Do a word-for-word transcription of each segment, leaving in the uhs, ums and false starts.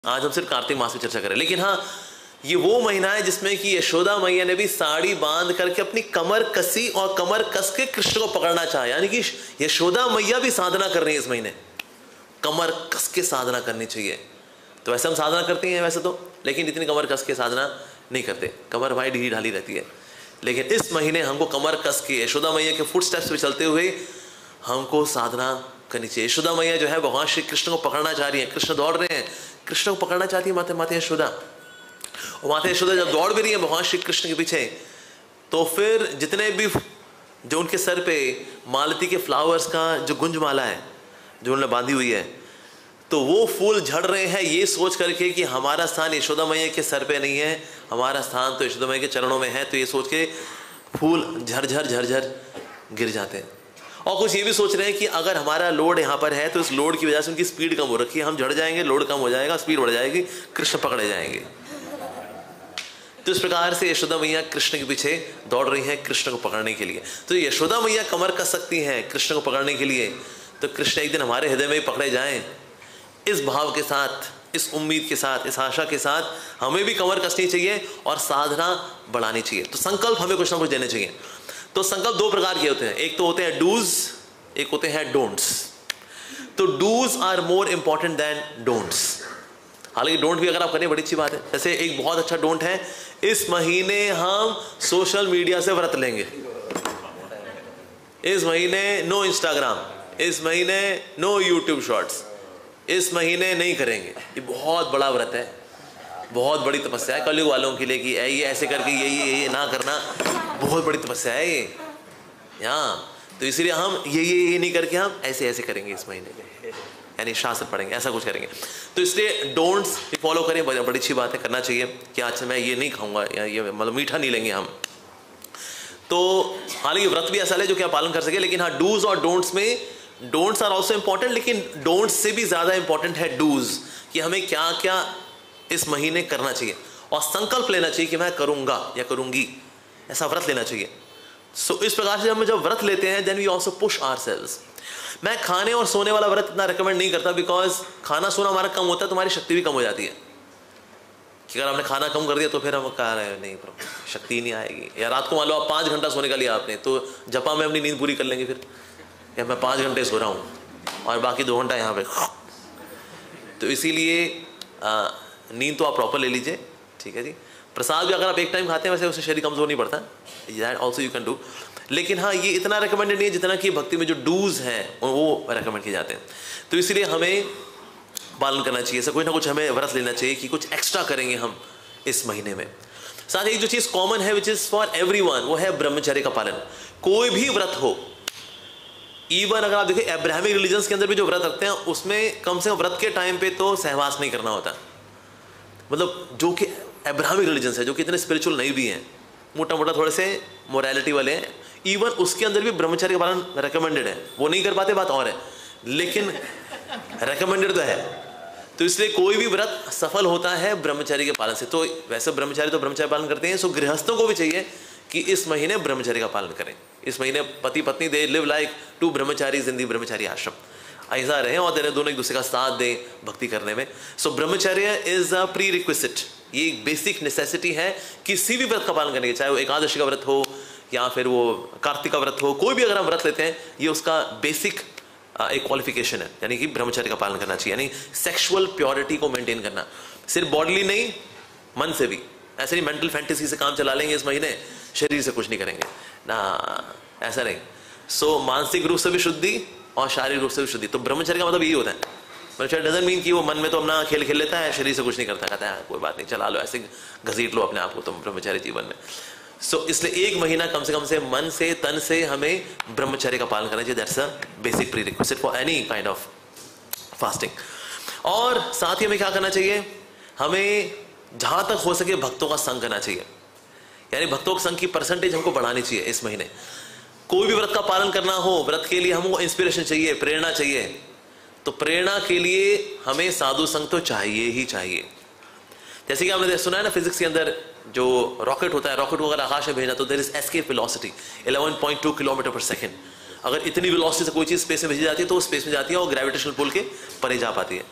आज हम सिर्फ कार्तिक मास में चर्चा करें, लेकिन हाँ ये वो महीना है जिसमें कि यशोदा मैया ने भी साड़ी बांध करके अपनी कमर कसी और कमर कस के कृष्ण को पकड़ना चाहा। यानी कि यशोदा मैया भी साधना कर रही है इस महीने, कमर कस के साधना करनी चाहिए। तो वैसे हम साधना करते हैं वैसे तो, लेकिन इतनी कमर कस के साधना नहीं करते, कमर भाई ढीली ढाली रहती है। लेकिन इस महीने हमको कमर कस के यशोदा मैया के फुट स्टेप्स पे चलते हुए हमको साधना करनी चाहिए। यशोदा मैया जो है भगवान श्री कृष्ण को पकड़ना चाह रही है, कृष्ण दौड़ रहे हैं, कृष्ण को पकड़ना चाहती है माते माते यशोदा। और माते यशोदा जब दौड़ भी रही है भगवान श्री कृष्ण के पीछे, तो फिर जितने भी जो उनके सर पे मालती के फ्लावर्स का जो गुंज माला है जो उन्होंने बांधी हुई है, तो वो फूल झड़ रहे हैं ये सोच करके कि हमारा स्थान यशोदा मैया के सर पे नहीं है, हमारा स्थान तो यशोदा मैया के चरणों में है। तो ये सोच के फूल झरझर झरझर गिर जाते हैं। और कुछ ये भी सोच रहे हैं कि अगर हमारा लोड यहाँ पर है तो इस लोड की वजह से उनकी स्पीड कम हो रखी है, हम झड़ जाएंगे, लोड कम हो जाएगा, स्पीड बढ़ जाएगी, कृष्ण पकड़े जाएंगे। तो इस प्रकार से यशोदा मैया कृष्ण के पीछे दौड़ रही हैं कृष्ण को पकड़ने के लिए। तो यशोदा मैया कमर कस सकती हैं कृष्ण को पकड़ने के लिए, तो कृष्ण एक दिन हमारे हृदय में ही पकड़े जाएं। इस भाव के साथ, इस उम्मीद के साथ, इस आशा के साथ हमें भी कमर कसनी चाहिए और साधना बढ़ानी चाहिए। तो संकल्प हमें कुछ ना कुछ देने चाहिए। तो संकल्प दो प्रकार के होते हैं, एक तो होते हैं डूज, एक होते हैं डोंट्स। तो dos are more important than don'ts. हालांकि डोंट भी अगर आप करें बड़ी अच्छी बात है। जैसे एक बहुत अच्छा डोंट है, इस महीने हम सोशल मीडिया से व्रत लेंगे, इस महीने नो इंस्टाग्राम, इस महीने नो यूट्यूब शॉर्ट्स, इस महीने नहीं करेंगे। ये बहुत बड़ा व्रत है, बहुत बड़ी तपस्या है कलयुग वालों के लिए कि ये ऐसे करके ये ये ये ना करना बहुत बड़ी तपस्या है ये यहाँ। तो इसलिए हम ये ये ये नहीं करके हम ऐसे ऐसे करेंगे इस महीने में, यानी शास्त्र पढ़ेंगे, ऐसा कुछ करेंगे। तो इसलिए डोंट्स फॉलो करें, बड़ी अच्छी बात है, करना चाहिए कि आज मैं ये नहीं खाऊंगा या ये मतलब मीठा नहीं लेंगे हम। तो हालांकि व्रत भी ऐसा है जो कि आप पालन कर सके, लेकिन हाँ डूज और डोंट्स में डोंट्स आर ऑल्सो इंपॉर्टेंट, लेकिन डोंट्स से भी ज्यादा इंपॉर्टेंट है डूज, कि हमें क्या क्या इस महीने करना चाहिए और संकल्प लेना चाहिए कि मैं करूंगा या करूंगी, ऐसा व्रत लेना चाहिए। सो so, इस प्रकार से हम जब व्रत लेते हैं then we also push ourselves. मैं खाने और सोने वाला व्रत इतना रिकमेंड नहीं करता, बिकॉज खाना सोना हमारा कम होता है तो हमारी शक्ति भी कम हो जाती है। कि अगर आपने खाना कम कर दिया तो फिर हम कह रहे हैं नहीं शक्ति नहीं आएगी। या रात को मान लो आप पाँच घंटा सोने का लिया आपने, तो जपा में अपनी नींद पूरी कर लेंगे फिर, या मैं पाँच घंटे सो रहा हूँ और बाकी दो घंटा यहाँ पे। तो इसीलिए नींद तो आप प्रॉपर ले लीजिए, ठीक है जी। प्रसाद भी अगर आप एक टाइम खाते हैं वैसे उससे शरीर कमजोर नहीं पड़ता, that also you can do. लेकिन हाँ ये इतना रिकमेंडेड नहीं है जितना कि भक्ति में जो डूज हैं वो रिकमेंड किए जाते हैं। तो इसलिए हमें पालन करना चाहिए, ऐसा कुछ ना कुछ हमें व्रत लेना चाहिए कि कुछ एक्स्ट्रा करेंगे हम इस महीने में। साथ ही जो चीज़ कॉमन है विच इज़ फॉर एवरीवन, वो है ब्रह्मचर्य का पालन। कोई भी व्रत हो, इवन अगर आप देखें अब्राहमिक रिलीजन्स के अंदर भी जो व्रत रखते हैं उसमें कम से कम व्रत के टाइम पे तो सहवास नहीं करना होता। मतलब जो कि अब्राहमिक रिलीजन्स है, जो कि इतने स्पिरिचुअल नहीं भी हैं, मोटा मोटा थोड़े से मोरालिटी वाले हैं, इवन उसके अंदर भी ब्रह्मचर्य का पालन रिकमेंडेड है। वो नहीं कर पाते बात और है, लेकिन रिकमेंडेड तो है। तो इसलिए कोई भी व्रत सफल होता है ब्रह्मचर्य के पालन से। तो वैसे ब्रह्मचारी तो ब्रह्मचर्य पालन करते हैं, सो गृहस्थों को भी चाहिए कि इस महीने ब्रह्मचर्य का पालन करें। इस महीने पति पत्नी दे लिव लाइक टू ब्रह्मचारी जिंदगी ब्रह्मचारी आश्रम, ऐसा रहे और तेरे दोनों एक दूसरे का साथ दें भक्ति करने में। सो ब्रह्मचर्य इज अ प्री रिक्विजिट, ये एक बेसिक नेसेसिटी है किसी भी व्रत का पालन करने के, चाहे वो एकादशी का व्रत हो या फिर वो कार्तिक का व्रत हो, कोई भी अगर हम व्रत लेते हैं ये उसका बेसिक एक क्वालिफिकेशन है, यानी कि ब्रह्मचर्य का पालन करना चाहिए। यानी सेक्सुअल प्योरिटी को मेंटेन करना, सिर्फ बॉडीली नहीं मन से भी। ऐसे नहीं मेंटल फैंटेसी से काम चला लेंगे इस महीने, शरीर से कुछ नहीं करेंगे ना, ऐसा नहीं। सो so, मानसिक रूप से भी शुद्धि और शारीरिक रूप से भी शुद्धि। तो ब्रह्मचर्य का मतलब यही होता है। ब्रह्मचर्य डजंट मीन कि वो मन में तो अपना खेल खेल लेता है, शरीर से कुछ नहीं करता, कहता है कोई बात नहीं चला लो, ऐसे घसीट लो अपने आप को तुम ब्रह्मचर्य जीवन में। सो so, इसलिए एक महीना कम से कम से मन से तन से हमें ब्रह्मचर्य का पालन करना चाहिए। That's a basic prerequisite for any kind of fasting. और साथ ही हमें क्या करना चाहिए, हमें जहां तक हो सके भक्तों का संग करना चाहिए, यानी भक्तों के संग की परसेंटेज हमको बढ़ानी चाहिए इस महीने। कोई भी व्रत का पालन करना हो, व्रत के लिए हमको इंस्पिरेशन चाहिए, प्रेरणा चाहिए, तो प्रेरणा के लिए हमें साधु संग तो चाहिए ही चाहिए। जैसे कि आपने सुना है ना फिजिक्स के अंदर जो रॉकेट होता है, रॉकेट को अगर आकाश में भेजना तो there is escape velocity eleven point two kilometre per second. अगर इतनी वेलोसिटी से कोई चीज स्पेस में भेजी जाती है तो वो स्पेस में जाती है और ग्रेविटेशनल पुल के परे जा पाती है।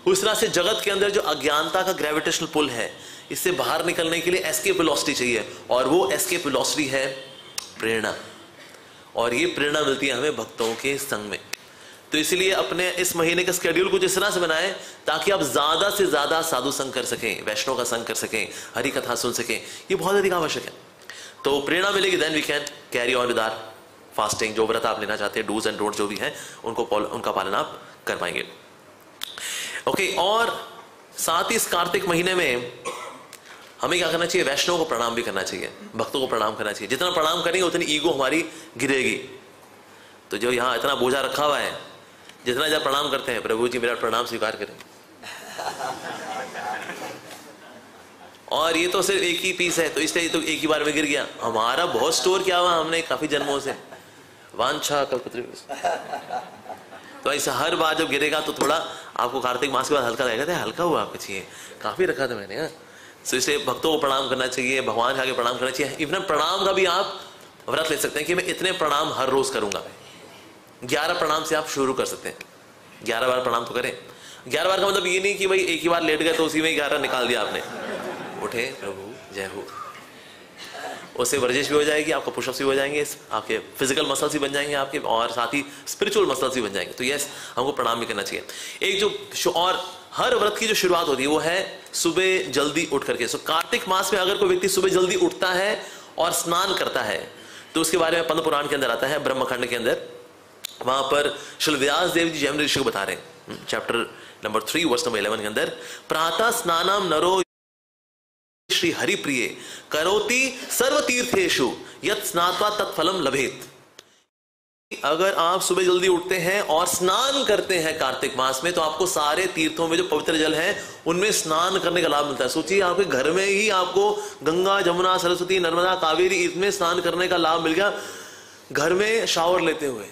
उस तरह से जगत के अंदर जो अज्ञानता का ग्रेविटेशनल पुल है, इससे बाहर निकलने के लिए एस्केप वेलोसिटी चाहिए, और वो एस्केप वेलोसिटी है प्रेरणा। और ये प्रेरणा मिलती है हमें भक्तों के संग में। तो इसलिए अपने इस महीने का स्केड्यूल कुछ इस तरह से बनाएं ताकि आप ज्यादा से ज्यादा साधु संग कर सकें, वैष्णव का संग कर सकें, हरि कथा सुन सकें। ये बहुत अधिक आवश्यक है। तो प्रेरणा मिलेगी, then we can carry on with our fasting. जो व्रत आप लेना चाहते हैं, डूज एंड डोंट जो भी हैं, उनको उनका पालन आप कर पाएंगे। ओके, और साथ ही इस कार्तिक महीने में हमें क्या करना चाहिए? वैष्णव को प्रणाम भी करना चाहिए, भक्तों को प्रणाम करना चाहिए। जितना प्रणाम करेंगे उतनी ईगो हमारी गिरेगी। तो जो यहाँ इतना बोझा रखा हुआ है, जितना जब प्रणाम करते हैं, प्रभु जी मेरा प्रणाम स्वीकार करें, और ये तो सिर्फ एक ही पीस है, तो इसलिए तो एक ही बार में गिर गया। हमारा बहुत स्टोर किया हुआ हमने काफी जन्मों से, वांछा कल्पतरु। तो ऐसा हर बार जब गिरेगा तो थोड़ा आपको कार्तिक मास के बाद हल्का लगेगा, था हल्का हुआ आपको चाहिए, काफी रखा था मैंने। तो इसलिए भक्तों को प्रणाम करना चाहिए, भगवान के आगे प्रणाम करना चाहिए। इवन प्रणाम का भी आप व्रत ले सकते हैं कि मैं इतने प्रणाम हर रोज करूंगा। ग्यारह प्रणाम से आप शुरू कर सकते हैं, ग्यारह बार प्रणाम तो करें। ग्यारह बार का मतलब ये नहीं कि भाई एक ही बार लेट गए तो उसी में ग्यारह निकाल दिया आपने। उठे प्रभु जय हो, उससे वर्जिश भी हो जाएगी, आपको पुशअप्स भी हो जाएंगे, आपके फिजिकल मसल्स भी बन जाएंगे आपके, और साथ ही स्पिरिचुअल मसल्स भी बन जाएंगे। तो यस, हमको प्रणाम भी करना चाहिए। एक जो और हर व्रत की जो शुरुआत होती है वो है सुबह जल्दी उठ करके। सो कार्तिक मास में अगर कोई व्यक्ति सुबह जल्दी उठता है और स्नान करता है तो उसके बारे में पद्म पुराण के अंदर आता है, ब्रह्मखंड के अंदर। वहां पर श्री व्यास देव जी जयम ऋषि को बता रहे हैं, chapter number three verse number eleven के अंदर, प्रातः स्नानम नरो श्री हरि प्रिय करोति सर्व तीर्थेषु यत् स्नात्वा तत्फलम लभेत। अगर आप सुबह जल्दी उठते हैं और स्नान करते हैं कार्तिक मास में, तो आपको सारे तीर्थों में जो पवित्र जल है उनमें स्नान करने का लाभ मिलता है। सोचिए, आपके घर में ही आपको गंगा, जमुना, सरस्वती, नर्मदा, कावेरी, इसमें स्नान करने का लाभ मिल गया, घर में शावर लेते हुए।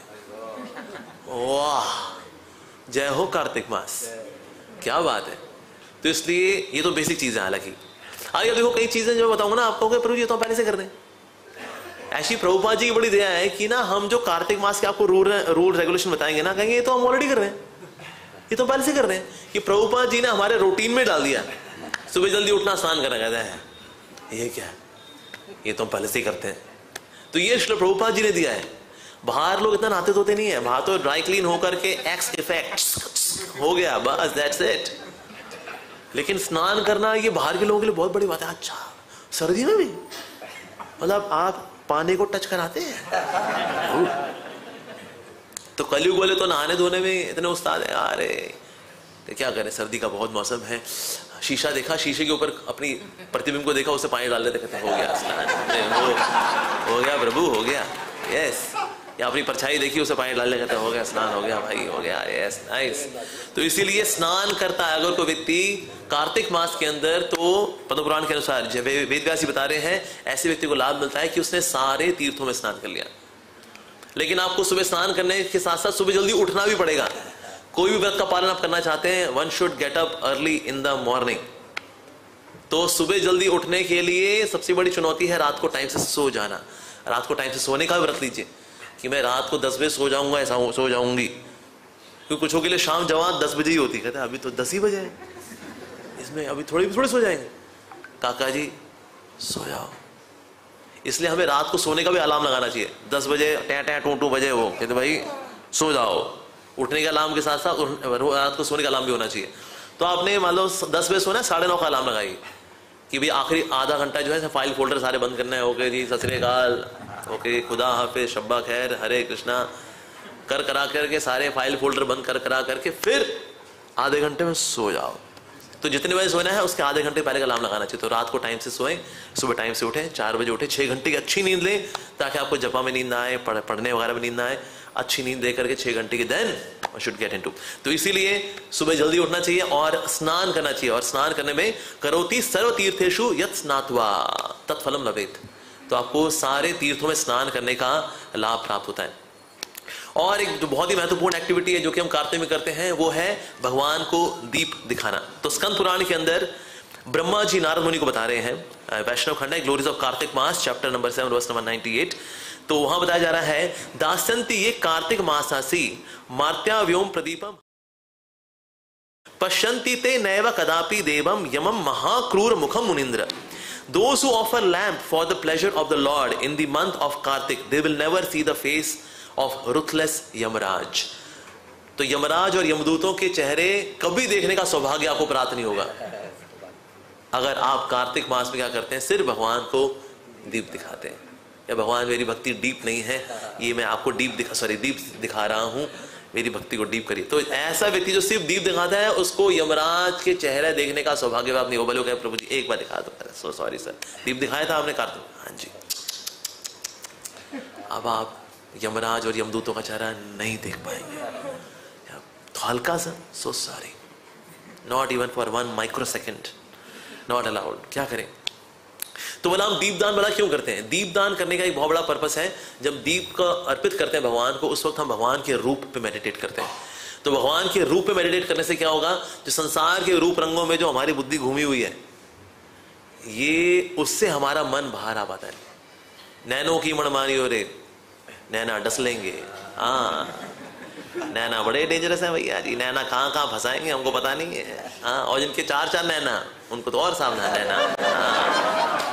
वाह, जय हो कार्तिक मास, क्या बात है। तो इसलिए ये तो बेसिक चीज है। हालांकि आइए देखो, कई चीजें जो बताऊंगा ना आपको, प्रभु जी तो पहले से कर रहे हैं। ऐसी प्रभुपाद जी की बड़ी दया है कि ना हम जो कार्तिक मास के आपको रूल रूल रेगुलेशन बताएंगे ना, कहेंगे ये तो हम ऑलरेडी कर रहे हैं, ये तो पहले से कर रहे हैं। कि प्रभुपाद जी ने हमारे रूटीन में डाल दिया, सुबह जल्दी उठना, स्नान करना। कहता है ये क्या है, ये तो हम पहले से ही करते हैं। तो ये श्री प्रभुपाद जी ने दिया है। बाहर लोग इतना नहाते धोते नहीं है, बाहर तो ड्राई क्लीन होकर के एक्स इफेक्ट हो गया, बस दैट्स इट। लेकिन स्नान करना ये बाहर के लोगों के लिए बहुत बड़ी बात है। अच्छा, सर्दी में भी मतलब आप पानी को टच कराते हैं। तो कलयुग वाले तो नहाने धोने में इतने उस्ताद है। अरे तो क्या करें, सर्दी का बहुत मौसम है। शीशा देखा, शीशे के ऊपर अपनी प्रतिबिंब को देखा, उसे पानी डाल देते, कहते हो गया स्नान, हो, हो गया प्रभु, हो गया। यस, या अपनी परछाई देखी, उसे पानी डालने, कहते हो गया स्नान, हो गया भाई, हो गया। Yes, nice. तो इसीलिए स्नान करता है अगर कोई व्यक्ति कार्तिक मास के अंदर, तो पद्म पुराण के अनुसार जब वेद व्यासी बता रहे हैं, ऐसे व्यक्ति को लाभ मिलता है कि उसने सारे तीर्थों में स्नान कर लिया। लेकिन आपको सुबह स्नान करने के साथ साथ सुबह जल्दी उठना भी पड़ेगा। कोई भी व्रत का पालन आप करना चाहते हैं, one should get up early in the morning. तो सुबह जल्दी उठने के लिए सबसे बड़ी चुनौती है रात को टाइम से सो जाना। रात को टाइम से सोने का व्रत लीजिए कि मैं रात को दस बजे सो जाऊंगा, ऐसा सो जाऊंगी। क्योंकि कुछों के लिए शाम जवान दस बजे ही होती, कहते हैं अभी तो दस ही बजे है, इसमें अभी थोड़ी थोड़ी सो जाएंगे। काका जी सो जाओ। इसलिए हमें रात को सोने का भी अलार्म लगाना चाहिए। दस बजे टै टै टू टू बजे वो कहते भाई सो जाओ। उठने के अलार्म के साथ साथ रात को सोने का अलार्म भी होना चाहिए। तो आपने मान लो दस बजे सोना है, साढ़े नौ का अलार्म लगाइए कि भाई आखिरी आधा घंटा जो है फाइल फोल्डर सारे बंद करना है। ओके जी, सत श्री अकाल, ओके, खुदा हाफिज, शब्बा खैर, हरे कृष्णा कर करा करके सारे फाइल फोल्डर बंद कर करा करके फिर आधे घंटे में सो जाओ। तो जितने बजे सोना है उसके आधे घंटे पहले का अलार्म लगाना चाहिए। तो रात को टाइम से सोएं, सुबह टाइम से उठें, चार बजे उठें, छः घंटे की अच्छी नींद लें ताकि आपको जपा में नींद ना आए, पढ़, पढ़ने वगैरह में नींद ना आए। अच्छी नींद लेकर के छः घंटे की देन शुड गेट इनटू। तो इसीलिए सुबह जल्दी उठना चाहिए और स्नान करना चाहिए। और स्नान करने में करोति सर्व तीर्थेषु यत् स्नात्वा तत्फलम लभेत। तो आपको सारे तीर्थों में स्नान करने का लाभ प्राप्त होता है। और एक जो बहुत ही महत्वपूर्ण एक्टिविटी है जो कि हम कार्तिक में करते हैं, वो है भगवान को दीप दिखाना। तो स्कंद पुराण के अंदर ब्रह्मा जी नारद मुनि को बता रहे हैं, वैष्णव खंड है, glories of Kartik mass, chapter number seven verse number ninety eight. तो वहां बताया जा रहा है, दास्यंती ये कार्तिक मासासी मार्त्या व्योम प्रदीपम पश्यन्ति ते नैव कदापि देवम यमम महाक्रूर मुखम मुनिंद्र. Those who offer lamb for the pleasure of the Lord in the month of Kartik, they will never see the face of ruthless Yamaraj. तो यमराज और यमदूतों के चेहरे कभी देखने का सौभाग्य आपको प्राप्त नहीं होगा अगर आप कार्तिक मास में क्या करते हैं, सिर्फ भगवान को दीप दिखाते हैं. या भगवान मेरी भक्ति डीप नहीं है, ये मैं आपको डीप दिखा सॉरी डीप दिखा रहा हूँ, मेरी भक्ति को डीप करिए. तो ऐसा व्यक्ति जो सिर्फ दीप दिखाता है उसको यमराज के चेहरे देखने का सौभाग्य प्राप्त नहीं होगा. बोलो प्रभु जी एक बार दिखा दो. सो सॉरी सर, दीप दिखाया था आपने कार्तिक. हाँ जी. अब आप यमराज और यमदूतों का चेहरा नहीं देख पाएंगे. तो हल्का सा so sorry, not even for one micro second, not allowed. क्या करें? तो बोला हम दीपदान बड़ा क्यों करते हैं? दीपदान करने का एक बहुत बड़ा पर्पस है. जब दीप का अर्पित करते हैं भगवान को, उस वक्त हम भगवान के रूप पे मेडिटेट करते हैं. तो भगवान के रूप पे मेडिटेट करने से क्या होगा, जो संसार के रूप रंगों में जो हमारी बुद्धि घूमी हुई है, ये उससे हमारा मन बाहर आ पाता है. नैनो की मनमानी हो रे, नैना डस लेंगे. हाँ, नैना बड़े डेंजरस है भैया जी. नैना कहाँ कहाँ फंसाएंगे हमको पता नहीं है. हाँ, और जिनके चार चार नैना उनको तो और सावधान रहना. हाँ.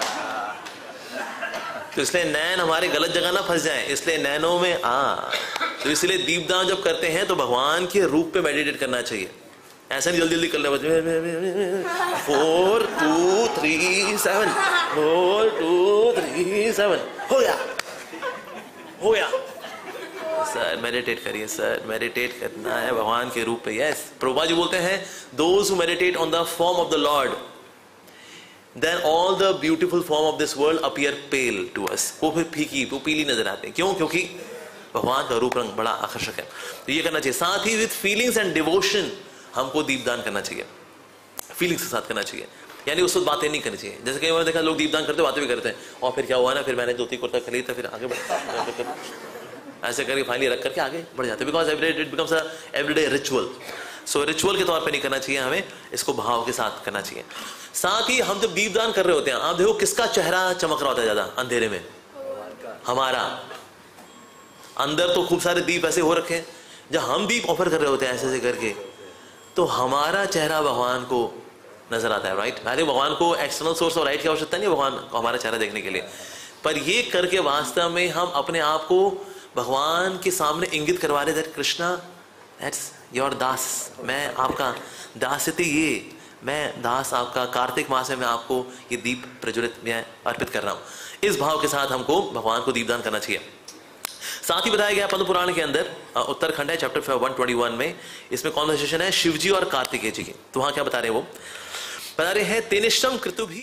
तो इसलिए नैन हमारे गलत जगह ना फंस जाए, इसलिए नैनों में आ. तो इसलिए दीपदान जब करते हैं तो भगवान के रूप पे मेडिटेट करना चाहिए. ऐसा नहीं जल्दी जल्दी कर ले. Four two three seven, four two three seven, हो गया हो गया. सर मेडिटेट करिए, सर मेडिटेट करना है भगवान के रूप पे. यस, प्रभुपाद जी बोलते हैं those who meditate on the form of the lord, then all the beautiful form of this world appear pale to us. वो फिर फीकी, वो पीली नजर आते हैं. क्यों? क्योंकि भगवान का रूप रंग बड़ा आकर्षक है. तो ये करना चाहिए. साथ ही विद फीलिंग्स एंड डिवोशन हमको दीपदान करना चाहिए. फीलिंग्स के साथ करना चाहिए, यानी उस वक्त बातें नहीं करनी चाहिए. जैसे कई बार देखा लोग दीपदान करते बातें भी करते हैं, और फिर क्या हुआ ना, फिर मैंने धोती कुर्ता खरीदा, फिर आगे बढ़ ऐसे करके फाइनली रख करके आगे बढ़ जाते. Because every day it becomes a everyday ritual. So ritual के तौर पे नहीं करना चाहिए, हमें इसको भाव के साथ करना चाहिए. साथ ही हम जब दीपदान कर रहे होते हैं, आप देखो किसका चेहरा चमक रहा होता है ज्यादा अंधेरे में? हमारा. अंदर तो खूब सारे दीप ऐसे हो रखे हैं, जब हम दीप ऑफर कर रहे होते हैं ऐसे ऐसे करके, तो हमारा चेहरा भगवान को नजर आता है. राइट? अरे भगवान को एक्सटर्नल सोर्स और लाइट की आवश्यकता नहीं है भगवान को हमारा चेहरा देखने के लिए. पर ये करके वास्तव में हम अपने आप को भगवान के सामने इंगित करवा रहे that Krishna that's your das, मैं आपका दास थे, ये मैं दास आपका. कार्तिक मास में मैं आपको ये दीप प्रज्वलित मैं अर्पित कर रहा हूँ. इस भाव के साथ हमको भगवान को दीपदान करना चाहिए. साथ ही बताया गया पद्म पुराण के अंदर उत्तरखंड है चैप्टर एक सौ इक्कीस में, इसमें कॉन्वर्सेशन है शिव जी और कार्तिकेय जी की. तो वहां क्या बता रहे हैं? वो बता रहे हैं तेनिष्टम कृतुभि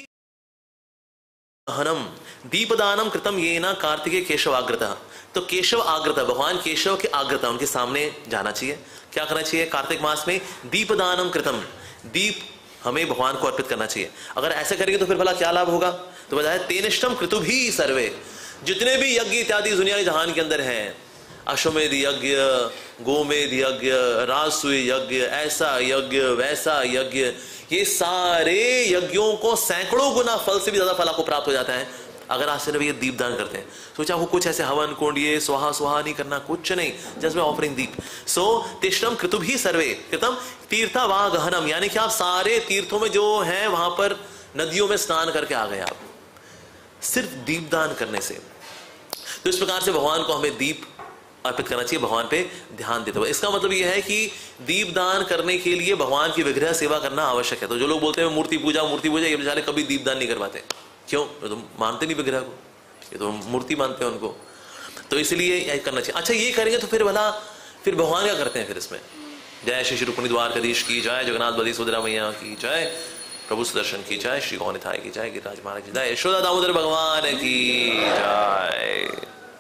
हनम दीपदानम कृतम ये ना कार्तिकेय केशव आग्रता. तो केशव आग्रता, भगवान केशव के आग्रता, उनके सामने जाना चाहिए. क्या करना चाहिए? कार्तिक मास में दीपदानम कृतम, दीप हमें भगवान को अर्पित करना चाहिए. अगर ऐसे करेंगे तो फिर भला क्या लाभ होगा? तो बताया तेनिष्टम कृतुभि सर्वे, जितने भी यज्ञ इत्यादि दुनिया के जहान के अंदर हैं, अश्वमेध यज्ञ, गोमेध यज्ञ, राजसूय यज्ञ, ऐसा यज्ञ, वैसा यज्ञ, ये सारे यज्ञों को सैकड़ों गुना फल से भी ज्यादा फल आपको प्राप्त हो जाता है अगर आज से ये दीपदान करते हैं. सोचा वो कुछ ऐसे हवन कुंड ये स्वाहा स्वाहा नहीं करना, कुछ नहीं, just by offering deep. So तिष्ठम कृतुभि सर्वे कृतम तीर्थावा गहनम, यानी कि आप सारे तीर्थों में जो है वहां पर नदियों में स्नान करके आ गए आप सिर्फ दीपदान करने से. तो इस प्रकार से भगवान को हमें दीप अर्पित करना चाहिए, भगवान पे ध्यान देते हुए. इसका मतलब यह है कि दीपदान करने के लिए भगवान की विग्रह सेवा करना आवश्यक है. तो जो लोग बोलते हैं मूर्ति पूजा मूर्ति पूजा, ये बेचारे कभी दीपदान नहीं करवाते. क्यों? तो मानते नहीं विग्रह को, ये तो मूर्ति मानते हैं उनको. तो इसलिए यही करना चाहिए. अच्छा ये करेंगे तो फिर भला फिर भगवान क्या करते हैं फिर इसमें? जय श्री रुक्मिणी द्वारकाधीश की जय, जगन्नाथ बलदेव सुभद्रा मैया की जय, प्रभु सुदर्शन की जय, श्री गौनिथाय की जय, गिरिराज महाराज की जय, यशोदा दामोदर भगवान की जय.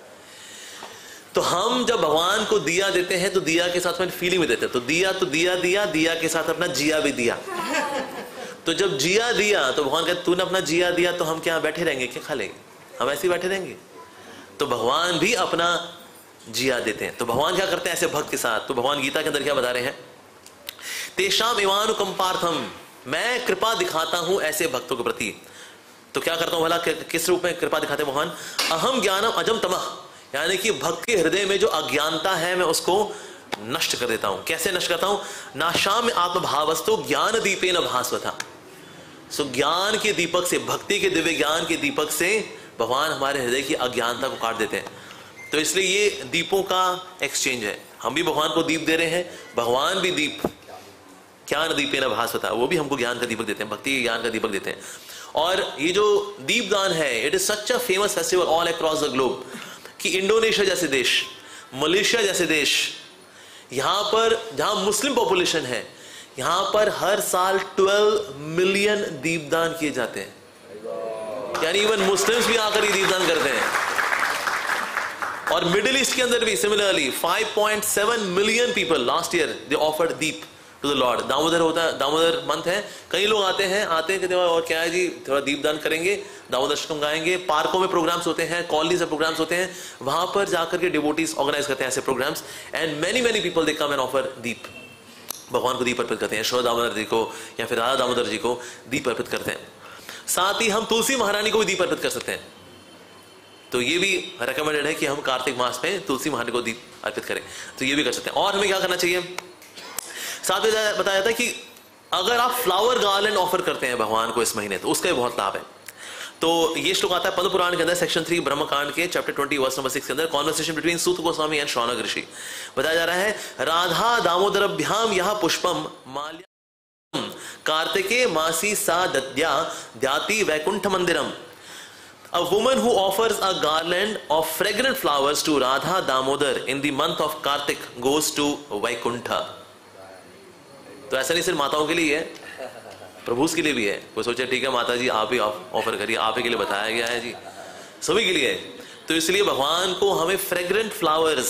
तो हम जब भगवान को दिया देते हैं तो दिया के साथ में फीलिंग भी देते हैं. तो दिया तो दिया दिया दिया के साथ अपना जिया भी दिया. तो जब जिया दिया तो भगवान कहते तूने अपना जिया दिया, तो हम क्या बैठे रहेंगे? क्या खा लेंगे? हम ऐसे ही बैठे रहेंगे? तो भगवान भी अपना जिया देते हैं. तो भगवान क्या करते हैं ऐसे भक्त के साथ? तो भगवान गीता के अंदर क्या बता रहे हैं? तेषाम एवानुकंपार्थम, मैं कृपा दिखाता हूं ऐसे भक्तों के प्रति. तो क्या करता हूं भला? किस रूप में कृपा दिखाते हैं भगवान? अहम ज्ञानम अजम तमः, यानी कि भक्त के हृदय में जो अज्ञानता है मैं उसको नष्ट कर देता हूं। कैसे नष्ट करता हूं? नाशा में आत्मभावस्तो ज्ञान दीपे न भास्वता। सो ज्ञान के दीपक से, भक्ति के दिव्य ज्ञान के दीपक से भगवान हमारे हृदय की अज्ञानता को काट देते हैं। तो इसलिए ये दीपों का एक्सचेंज है। हम भी भगवान को दीप दे रहे हैं, भगवान भी दीप, ज्ञान दीपे न भास्वता, वो भी हमको ज्ञान का दीपक देते हैं, भक्ति के ज्ञान का दीपक देते हैं। और ये जो दीपदान है, it is such a famous festival all across the globe कि इंडोनेशिया जैसे देश, मलेशिया जैसे देश, यहां पर जहां मुस्लिम पॉपुलेशन है, यहां पर हर साल बारह मिलियन दीपदान किए जाते हैं। यानी इवन मुस्लिम्स भी आकर ये दीपदान करते हैं। और मिडिल ईस्ट के अंदर भी similarly five point seven million people last year they offered deep to the lord. Damodar होता है, दामोदर मंथ है, कई लोग आते हैं आते हैं कहते हैं और क्या है जी, थोड़ा दीपदान करेंगे, दामोदर गाएंगे। पार्कों में प्रोग्राम्स होते हैं, कॉलोनीज में प्रोग्राम्स होते हैं, वहां पर जाकर के डिवोटीज ऑर्गेनाइज करते हैं ऐसे programmes. And many many people they come and offer deep, भगवान को दीप अर्पित करते हैं, यशोदा दामोदर जी को या फिर राधा दामोदर जी को दीप अर्पित करते हैं। साथ ही हम तुलसी महारानी को भी दीप अर्पित कर सकते हैं। तो ये भी रेकमेंडेड है कि हम कार्तिक मास में तुलसी महारानी को दीप अर्पित करें, तो ये भी कर सकते हैं। और हमें क्या करना चाहिए? साथ में बताया जाता है कि अगर आप फ्लावर गार्लैंड ऑफर करते हैं भगवान को इस महीने, तो उसका भी बहुत लाभ है। तो ये श्लोक आता है पद्म पुराण के अंदर, सेक्शन थ्री ब्रह्मकांड के chapter twenty verse number six के अंदर, conversation between Suta Goswami and Shaunaka Rishi. बताया जा रहा है, राधा दामोदरभ्याम यह पुष्पम माल्या कार्तिके मासी सा दद्या द्याति Vaikuntha मंदिरम। A woman who offers a garland of fragrant flowers to Radha Damodar in the month of Kartik goes to Vaikuntha। तो ऐसा नहीं सिर्फ माताओं के लिए है, प्रभुस के लिए भी है। कोई सोचे ठीक है माता जी आप ही ऑफर करिए, आप ही के लिए बताया गया है जी, सभी के लिए है। तो इसलिए भगवान को हमें फ्रेग्रेंट फ्लावर्स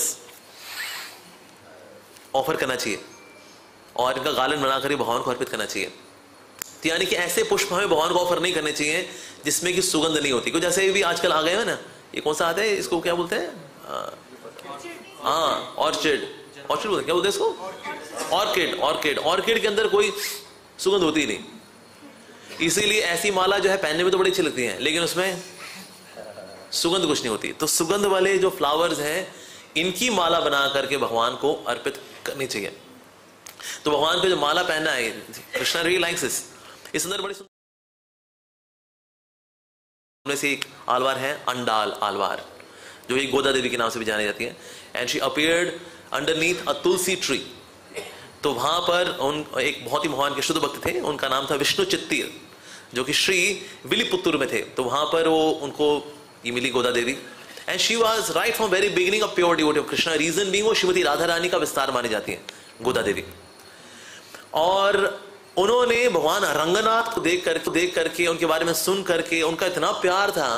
ऑफर करना चाहिए और इनका गार्लैंड बनाकर भगवान को अर्पित करना चाहिए। तो यानी कि ऐसे पुष्प हमें भगवान को ऑफर नहीं करने चाहिए जिसमें कि सुगंध नहीं होती। कुछ जैसे भी आजकल आ गए हैं ना, ये कौन सा आता है, इसको क्या बोलते हैं? हाँ, ऑर्चिड, ऑर्चिड बोलते हैं, क्या बोलते हैं इसको? ऑर्किड। ऑर्किड ऑर्किड के अंदर कोई सुगंध होती ही नहीं। इसीलिए ऐसी माला जो है पहनने में तो बड़ी अच्छी लगती है, लेकिन उसमें सुगंध कुछ नहीं होती। तो सुगंध वाले जो फ्लावर्स हैं, इनकी माला बना करके भगवान को अर्पित करनी चाहिए। तो भगवान को जो माला पहनना है, कृष्णा रियली लाइक्स दिस। इस अंदर बड़ी सुंदर में से एक आलवार है, अंडाल आलवार, जो एक गोदा देवी के नाम से भी जानी जाती है। And she appeared underneath a tulsi tree. तो वहां पर उन एक बहुत ही महान के शुद्ध भक्त थे, उनका नाम था विष्णु चित्तीर, जो कि श्री विलिपुत्तूर में थे। तो वहां पर वो उनको ये मिली Goda Devi. And she was right from very beginning a pure devotee of Krishna. Reason being वो श्रीमती राधा रानी का विस्तार मानी जाती है गोदा देवी। और उन्होंने भगवान रंगनाथ को देख करके देख करके उनके बारे में सुन करके उनका इतना प्यार था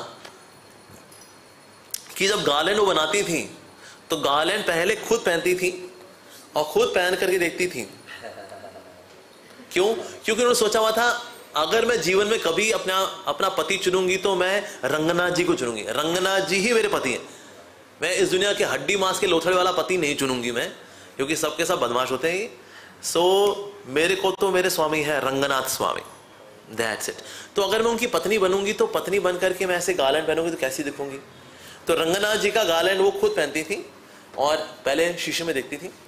कि जब गार्लैंड वो बनाती थी तो गार्लैंड पहले खुद पहनती थी और खुद पहन करके देखती थी। क्यों? क्योंकि उन्होंने सोचा हुआ था अगर मैं जीवन में कभी अपना अपना पति चुनूंगी तो मैं रंगनाथ जी को चुनूंगी। रंगनाथ जी ही मेरे पति हैं। मैं इस दुनिया के हड्डी मांस के लोथड़े वाला पति नहीं चुनूंगी मैं, क्योंकि सबके सब बदमाश होते हैं। सो so, मेरे को तो मेरे स्वामी है रंगनाथ स्वामी, दैट्स इट। तो अगर मैं उनकी पत्नी बनूंगी तो पत्नी बन करके मैं ऐसे गार्लैंड पहनूंगी तो कैसी दिखूंगी? तो रंगनाथ जी का गार्लैंड वो खुद पहनती थी और पहले शीशे में देखती थी,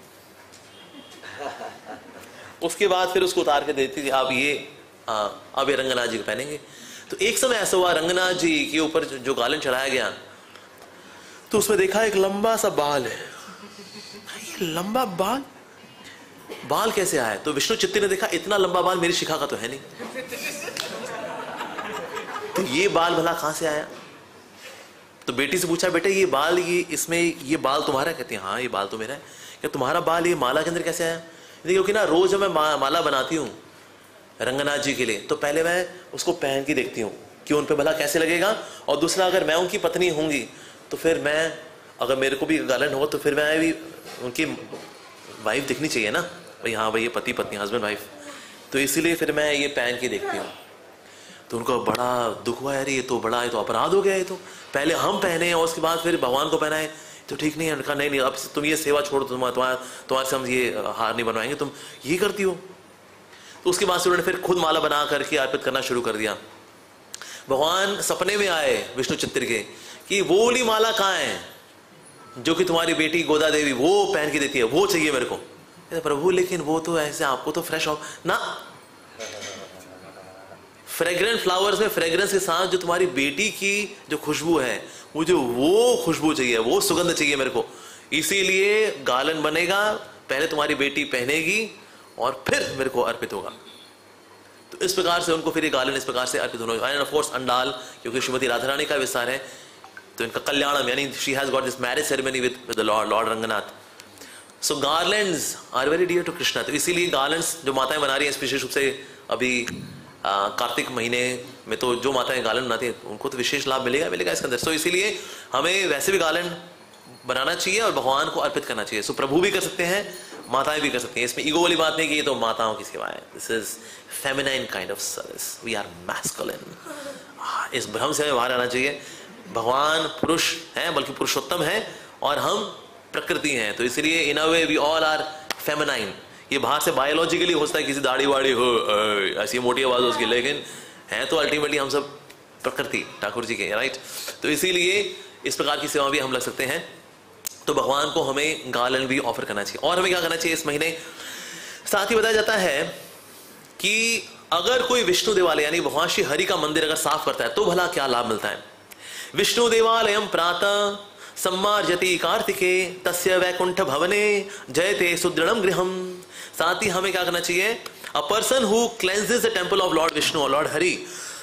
उसके बाद फिर उसको उतार के देती थी, आप ये आ, अब ये रंगनाथ जी को पहनेंगे। तो एक समय ऐसा हुआ, रंगनाथ जी के ऊपर जो गार्लैंड चढ़ाया गया तो उसमें देखा एक लंबा सा बाल है। ये लंबा बाल बाल कैसे आया? तो विष्णु चित्ती ने देखा इतना लंबा बाल मेरी शिखा का तो है नहीं, तो ये बाल भला कहां से आया? तो बेटी से पूछा, बेटे ये बाल ये इसमें ये बाल तुम्हारा? कहती है हाँ ये बाल तो मेरा है। क्या तुम्हारा बाल ये माला के अंदर कैसे आया? क्योंकि ना रोज मैं मा, माला बनाती हूँ रंगनाथ जी के लिए, तो पहले मैं उसको पहन के देखती हूँ कि उन पे भला कैसे लगेगा। और दूसरा, अगर मैं उनकी पत्नी होंगी तो फिर मैं, अगर मेरे को भी गार्लैंड होगा तो फिर मैं भी उनकी वाइफ दिखनी चाहिए ना भाई, हाँ भाई ये पति पत्नी हस्बैंड वाइफ। तो इसीलिए फिर मैं ये पहन के देखती हूँ। तो उनको बड़ा दुख हुआ, यार ये तो बड़ा, ये तो अपराध हो गया, ये तो पहले हम पहने और उसके बाद फिर भगवान को पहनाए तो ठीक नहीं है। उनका नहीं नहीं अब तुम ये सेवा छोड़, तुम तुम्हारे तुम्हारे से हम ये हार नहीं बनवाएंगे, तुम ये करती हो। तो उसके बाद से उन्होंने फिर खुद माला बना करके अर्पित करना शुरू कर दिया। भगवान सपने में आए विष्णु चित्तर के कि वो वाली माला कहाँ है? जो कि तुम्हारी बेटी गोदा देवी वो पहन के देती है, वो चाहिए मेरे को। प्रभु लेकिन वो तो ऐसे आपको तो फ्रेश ऑफ ना, फ्रेग्रेंट फ्लावर्स में फ्रेग्रेंस के साथ जो तुम्हारी बेटी की जो खुशबू है, मुझे वो खुशबू चाहिए, वो सुगंध चाहिए मेरे को। इसीलिए गालन बनेगा, पहले तुम्हारी बेटी पहनेगी और फिर मेरे को अर्पित होगा। तो इस प्रकार से उनको फिर ये गालन इस प्रकार से अर्पित होगा। एंड ऑफ कोर्स अंडाल, क्योंकि श्रीमती राधा रानी का विस्तार है, तो इनका कल्याणम, यानी she has got this marriage ceremony with with the lord lord Ranganath. So garlands are very dear to Krishna. तो इसीलिए गार्लैंड्स जो माताएं बना रही हैं, विशेष रूप से अभी कार्तिक महीने में तो जो माताएं गार्लैंड बनाती हैं उनको तो विशेष लाभ मिलेगा मिलेगा इसके अंदर। सो इसीलिए हमें वैसे भी गार्लैंड बनाना चाहिए और भगवान को अर्पित करना चाहिए। सो प्रभु भी कर सकते हैं, माताएं भी कर सकती हैं। इसमें ईगो वाली बात नहीं कि ये तो माताओं की सेवा है। This is feminine kind of service, we are masculine. इस भ्रम से हमें बाहर आना चाहिए। भगवान पुरुष हैं, बल्कि पुरुषोत्तम है, और हम प्रकृति हैं। तो इसलिए in a way we all are feminine. ये बाहर से बायोलॉजिकली हो सकता है, किसी दाढ़ी वाड़ी हो, ऐसी मोटी आवाज उसकी, लेकिन है तो अल्टीमेटली हम सब प्रकृति ठाकुर जी के, राइट। तो इसीलिए इस प्रकार की सेवा भी हम लग सकते हैं। तो भगवान को हमें गालन भी ऑफर करना चाहिए। और हमें क्या करना चाहिए इस महीने, साथ ही बताया जाता है कि अगर कोई विष्णु देवालय यानी भगवान श्री हरि का मंदिर अगर साफ करता है तो भला क्या लाभ मिलता है। विष्णु देवालयम प्रातः सम्मार्जति कार्तिके तस्य वैकुंठ भवने जयते सुदृढ़म गृहम। साथ ही हमें क्या करना चाहिए, a person who cleanses the temple of lord Vishnu और lord Hari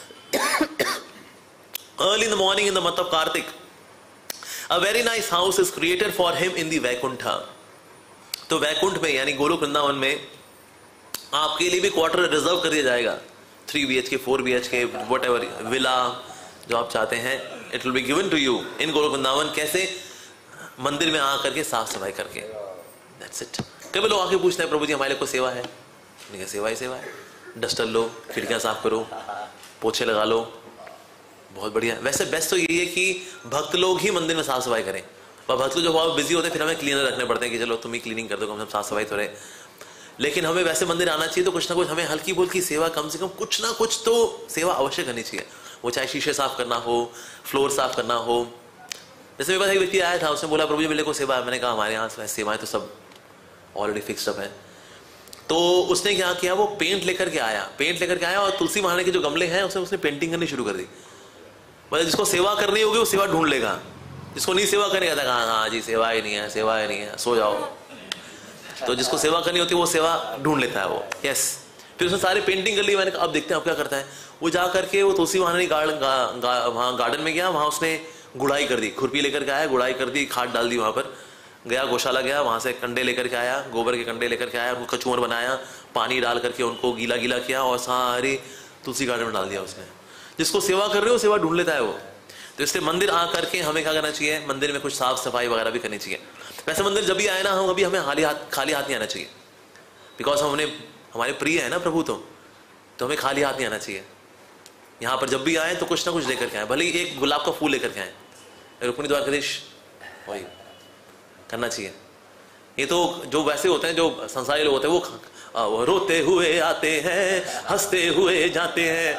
early in the morning in the month of Kartik, a very nice house is created for him in the Vaikuntha. तो वैकुंठ में यानी गोलोक वृंदावन में आपके लिए भी क्वार्टर रिजर्व कर दिया जाएगा, three B H K, four B H K, whatever villa जो आप चाहते हैं, it will be given to you in Golok Vrindavan. कैसे, मंदिर में आकर के साफ सफाई करके, दैट्स इट। कभी लोग आके पूछते हैं प्रभु जी हमारे को सेवा है, नहीं सेवा ही सेवा है, डस्टर लो, खिड़कियां साफ करो, पोछे लगा लो, बहुत बढ़िया। वैसे बेस्ट तो यही है कि भक्त लोग ही मंदिर में साफ सफाई करें, पर भक्त लोग जो बहुत बिजी होते हैं फिर हमें क्लीनर रखने पड़ते हैं कि चलो तुम ही क्लीनिंग कर दो, कम से कम साफ सफाई तो रहे। लेकिन हमें वैसे मंदिर आना चाहिए तो कुछ ना कुछ हमें हल्की फुल्की सेवा, कम से कम कुछ ना कुछ तो सेवा अवश्य करनी चाहिए। वो चाहे शीशे साफ करना हो, फ्लोर साफ करना हो। जैसे मेरे पास एक व्यक्ति आया था, उसने बोला प्रभु जी मेरे को सेवा है। मैंने कहा हमारे यहाँ सेवाएं तो सब ऑलरेडी फिक्स्ड अप है। तो उसने क्या किया, वो पेंट लेकर के आया, पेंट लेकर के आया और तुलसी महारानी के जो गमले हैं उसने उसने पेंटिंग करनी शुरू कर दी। मतलब जिसको सेवा करनी होगी वो सेवा ढूंढ लेगा, जिसको नहीं सेवा करेगा था हाँ हाँ जी सेवा ही नहीं है, सेवा ही नहीं है, सो जाओ। तो जिसको सेवा करनी होती है वो सेवा ढूंढ लेता है वो, यस। फिर उसने सारी पेंटिंग कर ली। मैंने कहा अब देखते हैं अब क्या करता है। वो जा करके वो तुलसी महारानी गार्डन गा, गा, वहाँ गार्डन में गया, वहाँ उसने गुड़ाई कर दी, खुरपी लेकर के आया, गुड़ाई कर दी, खाद डाल दी। वहाँ पर गया, गौशाला गया, वहाँ से कंडे लेकर के आया, गोबर के कंडे लेकर के आया, उनको कचूमर बनाया, पानी डाल करके उनको गीला गीला किया और सारी तुलसी गार्डन में डाल दिया उसने। जिसको सेवा कर रहे हो सेवा ढूंढ लेता है वो। तो इसलिए मंदिर आ करके हमें क्या करना चाहिए, मंदिर में कुछ साफ सफाई वगैरह भी करनी चाहिए। वैसे मंदिर जब भी आए ना हम, अभी हमें खाली हाथ खाली हाथ नहीं आना चाहिए, बिकॉज हमने हमारे प्रिय है ना प्रभु, तो तो हमें खाली हाथ नहीं आना चाहिए। यहाँ पर जब भी आए तो कुछ ना कुछ लेकर के आए, भले ही एक गुलाब का फूल लेकर के आए, रुक्मिणी द्वारकाधीश वही करना चाहिए। ये तो जो वैसे होते हैं, जो संसारी लोग होते हैं, वो वो रोते हुए आते हैं, हंसते हुए जाते हैं,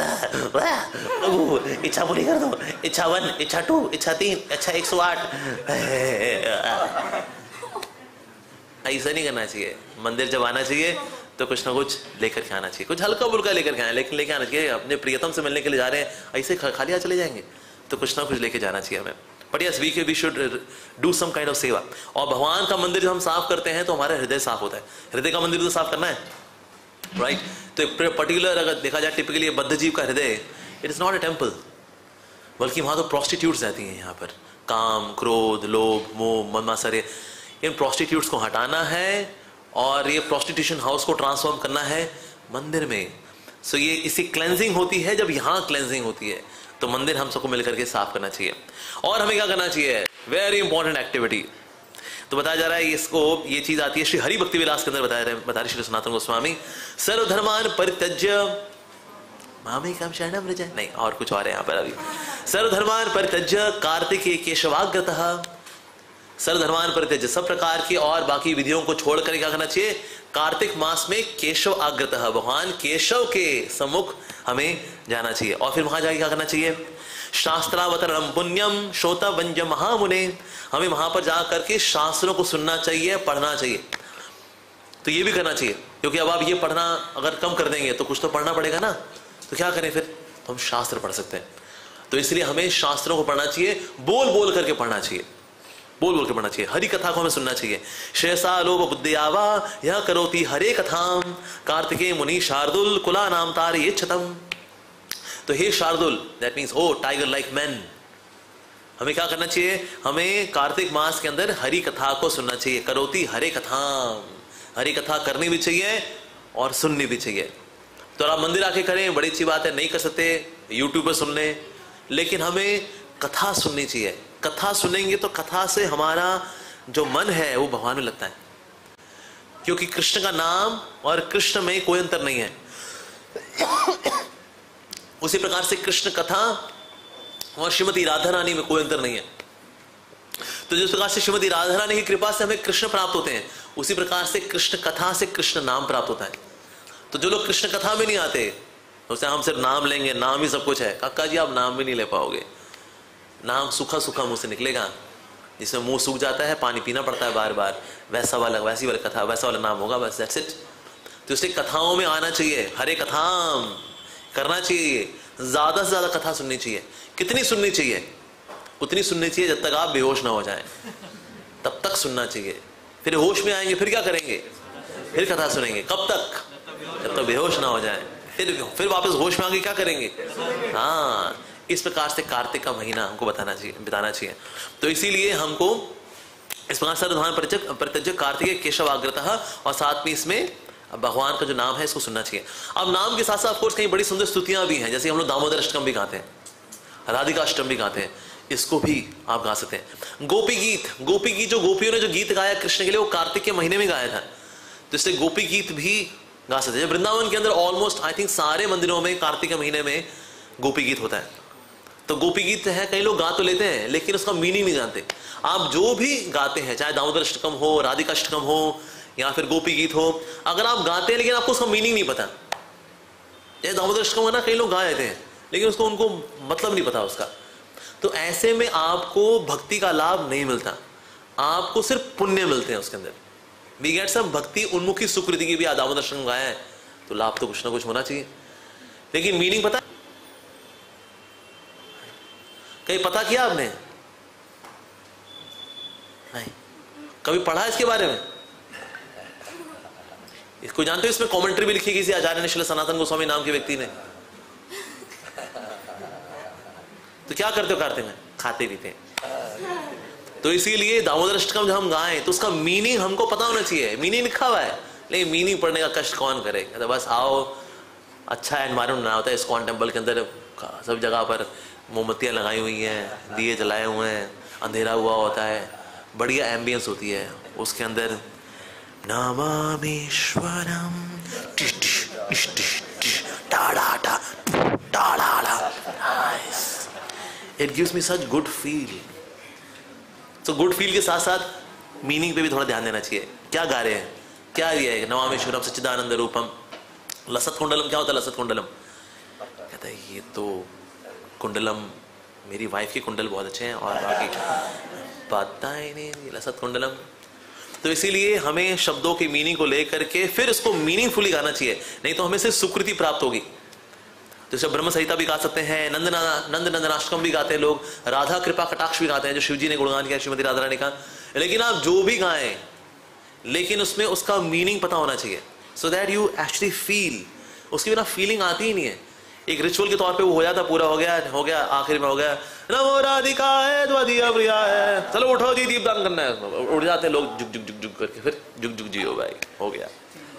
प्रभु इच्छा पूरी कर दो, इच्छा वन, इच्छा टू, इच्छा तीन, अच्छा एक सौ आठ। ऐसा नहीं करना चाहिए। मंदिर जब आना चाहिए तो कुछ ना कुछ लेकर के आना चाहिए, कुछ हल्का बुल्का लेकर के आए, लेकिन लेके आना चाहिए। अपने प्रियतम से मिलने के लिए जा रहे हैं, ऐसे खाली हाथ चले जाएंगे, तो कुछ ना कुछ लेके जाना चाहिए हमें। But yes we we should do some kind of seva. और भगवान का मंदिर जब हम साफ करते हैं तो हमारा हृदय साफ होता है। हृदय का मंदिर तो साफ करना है, राइट। तो एक पर्टिकुलर अगर देखा जाए टिपिकली बद्ध जीव का हृदय, it is not a temple, बल्कि वहां तो प्रोस्टिट्यूट्स रहती हैं। यहाँ पर काम, क्रोध, लोभ, मोह, मनमात्सर्य, इन प्रोस्टिट्यूट्स को हटाना है और ये प्रोस्टिट्यूशन हाउस को ट्रांसफॉर्म करना है मंदिर में। सो so ये इसी क्लेंजिंग होती है। जब यहाँ क्लेंजिंग होती है तो मंदिर हम सबको मिलकर के साफ करना चाहिए। और हमें क्या करना चाहिए, वेरी इंपॉर्टेंट एक्टिविटी। तो बताया जा रहा है इसको, ये चीज आती है श्री हरि भक्ति विलास के अंदर बताया रहे बता रहे श्री सनातन गोस्वामी, सर्वधर्मान परित्यज्य मामेकं शरणं व्रज, नहीं और कुछ और है यहाँ पर। अभी सर्वधर्मान परित्यज्य कार्तिके केशवाग्रतः, सर्वधर्मान परित्यज्य सब प्रकार की और बाकी विधियों को छोड़ कर क्या करना चाहिए, कार्तिक मास में केशव आग्रतः, भगवान केशव के सम्मुख हमें जाना चाहिए। और फिर वहां जाके क्या करना चाहिए? शास्त्रावतरणम पुण्यम श्रोतवंज महामुने, हमें वहां पर जा करके शास्त्रों को सुनना चाहिए, पढ़ना चाहिए। तो ये भी करना चाहिए, क्योंकि अब आप ये पढ़ना अगर कम कर देंगे तो कुछ तो पढ़ना पड़ेगा ना, तो क्या करें फिर? तो हम शास्त्र पढ़ सकते हैं। तो इसलिए हमें शास्त्रों को पढ़ना चाहिए, बोल बोल करके पढ़ना चाहिए, बोल बोल के पढ़ना चाहिए। हरि कथा को हमें सुनना चाहिए। शेषा लोभ बुद्धियावा यह करोति हरे कथाम कार्तिकेय मुनि शार्दुल कुला नाम तार ये छतम। तो हे शार्दुल, that means O tiger like man, हमें क्या करना चाहिए? हमें कार्तिक मास के अंदर हरि कथा को सुनना चाहिए। करोति हरे कथाम, हरि कथा करनी भी चाहिए और सुननी भी चाहिए। तो आप मंदिर आके करें, बड़ी अच्छी बात है, नहीं कर सकते यूट्यूब पर सुन लें, लेकिन हमें कथा सुननी चाहिए। कथा सुनेंगे तो कथा से हमारा जो मन है वो भगवान में लगता है, क्योंकि कृष्ण का नाम और कृष्ण में कोई अंतर नहीं है। उसी प्रकार से कृष्ण कथा और श्रीमती राधा रानी में कोई अंतर नहीं है। तो जिस प्रकार से श्रीमती राधा रानी की कृपा से हमें कृष्ण प्राप्त होते हैं, उसी प्रकार से कृष्ण कथा से कृष्ण नाम प्राप्त होता है। तो जो लोग कृष्ण कथा में नहीं आते, उससे हम सिर्फ नाम लेंगे, नाम ही सब कुछ है, काका जी आप नाम भी नहीं ले पाओगे। नाम सूखा सूखा मुंह से निकलेगा, जिसमें मुंह सूख जाता है, पानी पीना पड़ता है बार बार, वैसा वाला वैसी वाली कथा, वैसा वाला नाम होगा, बस दैट्स इट। तो इसलिए कथाओं में आना चाहिए, हरे कथाम करना चाहिए, ज्यादा से ज्यादा कथा सुननी चाहिए। कितनी सुननी चाहिए? उतनी सुननी चाहिए जब तक आप बेहोश ना हो जाएं, तब तक सुनना चाहिए। फिर होश में आएंगे, फिर क्या करेंगे? फिर कथा सुनेंगे। कब तक? जब तक बेहोश ना हो जाएं। फिर फिर वापस होश में आगे क्या करेंगे? हाँ, इस प्रकार से कार्तिक का महीना हमको बताना चाहिए, बिताना चाहिए। तो इसीलिए हमको इस प्रकार सर्वधान परित्यज्य कार्तिकेय केशव आग्रतः, और साथ में इसमें भगवान का जो नाम है इसको सुनना चाहिए। अब नाम के साथ साथ ऑफ कोर्स कई बड़ी सुंदर स्तुतियां भी हैं, जैसे हम लोग दामोदर अष्टकम भी गाते हैं, राधिका अष्टकम भी गाते हैं, इसको भी आप गा सकते हैं। गोपी गीत, गोपी गीत जो गोपियों ने जो गीत गाया कृष्ण के लिए, वो कार्तिक के महीने में गाया था, तो इसलिए गोपी गीत भी गा सकते हैं। वृंदावन के अंदर ऑलमोस्ट आई थिंक सारे मंदिरों में कार्तिक के महीने में गोपी गीत होता है। तो गोपी गीत है, कई लोग गा तो लेते हैं लेकिन उसका मीनिंग नहीं जानते। आप जो भी गाते हैं, चाहे दामोदर अष्टकम हो, राधिका अष्टकम हो, या फिर गोपी गीत हो, अगर आप गाते हैं लेकिन आपको उसका मीनिंग नहीं पता, जैसे दामोदर अष्टकम है ना, कई लोग गा लेते हैं लेकिन उसको उनको मतलब नहीं पता उसका, तो ऐसे में आपको भक्ति का लाभ नहीं मिलता, आपको सिर्फ पुण्य मिलते हैं उसके अंदर। वी गेट सम भक्ति उन्मुखी सुकृति की भी दामोदर अष्टकम गाया है, तो लाभ तो कुछ ना कुछ होना चाहिए। लेकिन मीनिंग पता, कहीं पता किया आपने? नहीं। कभी पढ़ा इसके बारे में? इसको जानते हो? इसमें कमेंट्री भी लिखी किसी आचार्य ने, श्री सनातन गोस्वामी नाम के व्यक्ति ने। तो क्या करते हो कार्तिक में? खाते पीते। तो इसीलिए दामोदर अष्टकम जब हम गाएं तो उसका मीनिंग हमको पता होना चाहिए। मीनिंग लिखा हुआ है लेकिन मीनिंग पढ़ने का कष्ट कौन करे? तो बस आओ, अच्छा एनवायरमेंट बना होता है इस्कॉन टेम्पल के अंदर, सब जगह पर मोमबत्तियां लगाई हुई हैं, दिए जलाए हुए हैं, अंधेरा हुआ होता है, बढ़िया एम्बियंस होती है उसके अंदर। नमामीश्वरम it gives me such good feel. तो गुड फील के साथ साथ मीनिंग पे भी थोड़ा ध्यान देना चाहिए। क्या गा रहे हैं? क्या ये है? नमामीश्वरम सच्चिदानंद रूपम। लसत कुंडलम क्या होता है? लसत कुंडलम कहता है ये तो कुंडलम, मेरी वाइफ के कुंडल बहुत अच्छे हैं और बाकी पता ही नहीं, लसत कुंडलम। तो इसीलिए हमें शब्दों की मीनिंग को लेकर के फिर उसको मीनिंगफुली गाना चाहिए, नहीं तो हमें सिर्फ सुकृति प्राप्त होगी। तो इसे ब्रह्म संहिता भी गा सकते हैं, नंदना नंद नंदनाष्टकम भी गाते हैं लोग, राधा कृपा कटाक्ष भी गाते हैं जो शिव जी ने गुणगान किया श्रीमती राधा रानी का। लेकिन आप जो भी गाएं, लेकिन उसमें उसका मीनिंग पता होना चाहिए, so that you actually feel. उसके बिना फीलिंग आती ही नहीं है। एक रिचुअल के तौर पे वो हो जाता, पूरा हो गया हो गया आखिर में हो गया नमो राधिका है द्वदिया प्रिया है, चलो उठो जी दीपदान करना है, उठ जाते हैं लोग जुग जुग जुग जुग करके, फिर जुग जुग जियो भाई, हो गया।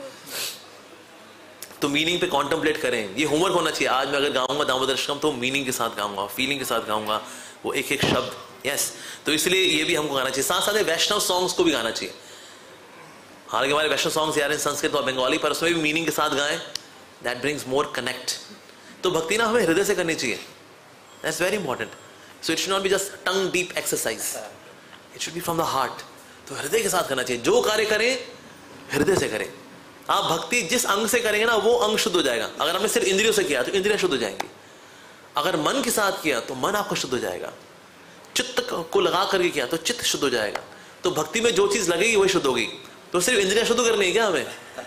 तो मीनिंग पे कॉन्टेम्पलेट करें, ये होमवर्क होना चाहिए। आज मैं अगर गाऊंगा दामोदर अष्टकम तो मीनिंग के साथ गाऊंगा, फीलिंग के साथ गाऊंगा, वो एक एक शब्द। यस, तो इसलिए ये भी हमको गाना चाहिए। साथ साथ वैष्णव सॉन्ग्स को भी गाना चाहिए। हालांकि हमारे वैष्णव सॉन्ग्स यार संस्कृत और बंगाली, पर उसमें भी मीनिंग के साथ गाएं, दैट ब्रिंग्स मोर कनेक्ट। तो भक्ति ना हमें हृदय से करनी चाहिए, that's very important. So it should not be just tongue deep exercise, it should be from the heart. तो हृदय के साथ करना चाहिए, जो कार्य करें हृदय से करें। आप भक्ति जिस अंग से करेंगे ना वो अंग शुद्ध हो जाएगा। अगर आपने सिर्फ इंद्रियों से किया तो इंद्रियां शुद्ध हो जाएंगी, अगर मन के साथ किया तो मन आपका शुद्ध हो जाएगा, चित्त को लगा करके किया तो चित्त शुद्ध हो जाएगा। तो भक्ति में जो चीज लगेगी वही शुद्ध होगी। तो सिर्फ इंद्रियां शुद्ध करनी है क्या हमें?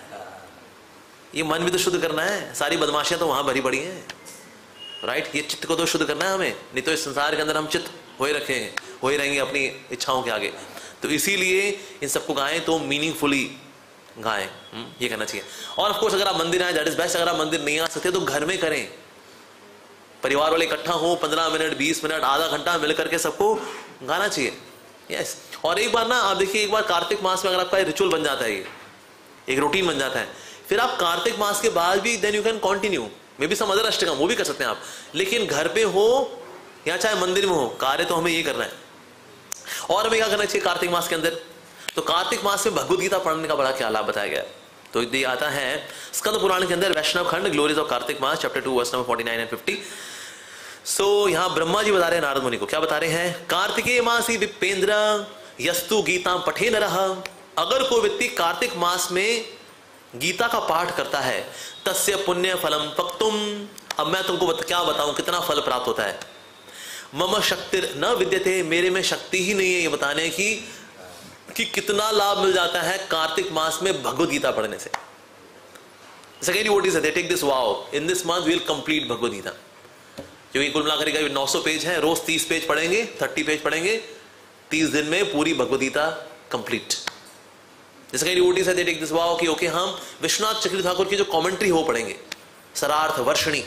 ये मन भी तो शुद्ध करना है, सारी बदमाशियां तो वहां भरी पड़ी हैं, राइट। ये चित्त को तो शुद्ध करना है हमें, नहीं तो इस संसार के अंदर हम चित्त होए रखे हैं, होए रहेंगे अपनी इच्छाओं के आगे। तो इसीलिए इन सबको गाएं तो मीनिंगफुली गाएं, ये करना चाहिए। और ऑफ कोर्स अगर आप मंदिर आए दैट इज बेस्ट। अगर आप मंदिर नहीं आ सकते तो घर में करें, परिवार वाले इकट्ठा हो, पंद्रह मिनट बीस मिनट आधा घंटा मिल करके सबको गाना चाहिए। यस। और एक बार ना आप देखिए, एक बार कार्तिक मास में अगर आपका रिचुअल बन जाता है, ये एक रूटीन बन जाता है, फिर आप कार्तिक मास के बाद भी then you can continue maybe some other ashtakam, वो भी कर सकते हैं आप। लेकिन घर पे हो या चाहे मंदिर में हो, कार्य तो हमें ये करना है। और हमें क्या करना चाहिए कार्तिक मास के अंदर? तो कार्तिक मास में भगवद गीता पढ़ने का बड़ा क्या लाभ बताया गया है। तो ये आता है स्कंद पुराण के अंदर, Vaishnava Khanda, glories of Kartik mass, chapter two verse number forty nine and fifty. So यहां ब्रह्मा जी बता रहे हैं नारद मुनि को, क्या बता रहे हैं? कार्तिकेय मासी विपेंद्र यस्तु गीता पठे नरः। अगर कोई व्यक्ति कार्तिक मास में गीता का पाठ करता है, तस्य पुण्य फलम पक्तुम। अब मैं तुमको बत, क्या बताऊं कितना फल प्राप्त होता है। मम शक्ति न विद्यते, मेरे में शक्ति ही नहीं है ये बताने की कि कितना लाभ मिल जाता है कार्तिक मास में भगवद गीता पढ़ने से। Secondly, what is it? They take this vow. In this month we will complete Bhagavad Gita, क्योंकि कुल मिलाकर करीब नौ सौ पेज है, रोज तीस पेज पढ़ेंगे, तीस पेज पढ़ेंगे, तीस दिन में पूरी भगवद गीता कंप्लीट। जैसे कहीं डिवोटीज है, दे टेक दिस वाव कि ओके हम विश्वनाथ चक्रवर्ती ठाकुर की जो कमेंट्री हो पढ़ेंगे, सरार्थ वर्षिणी,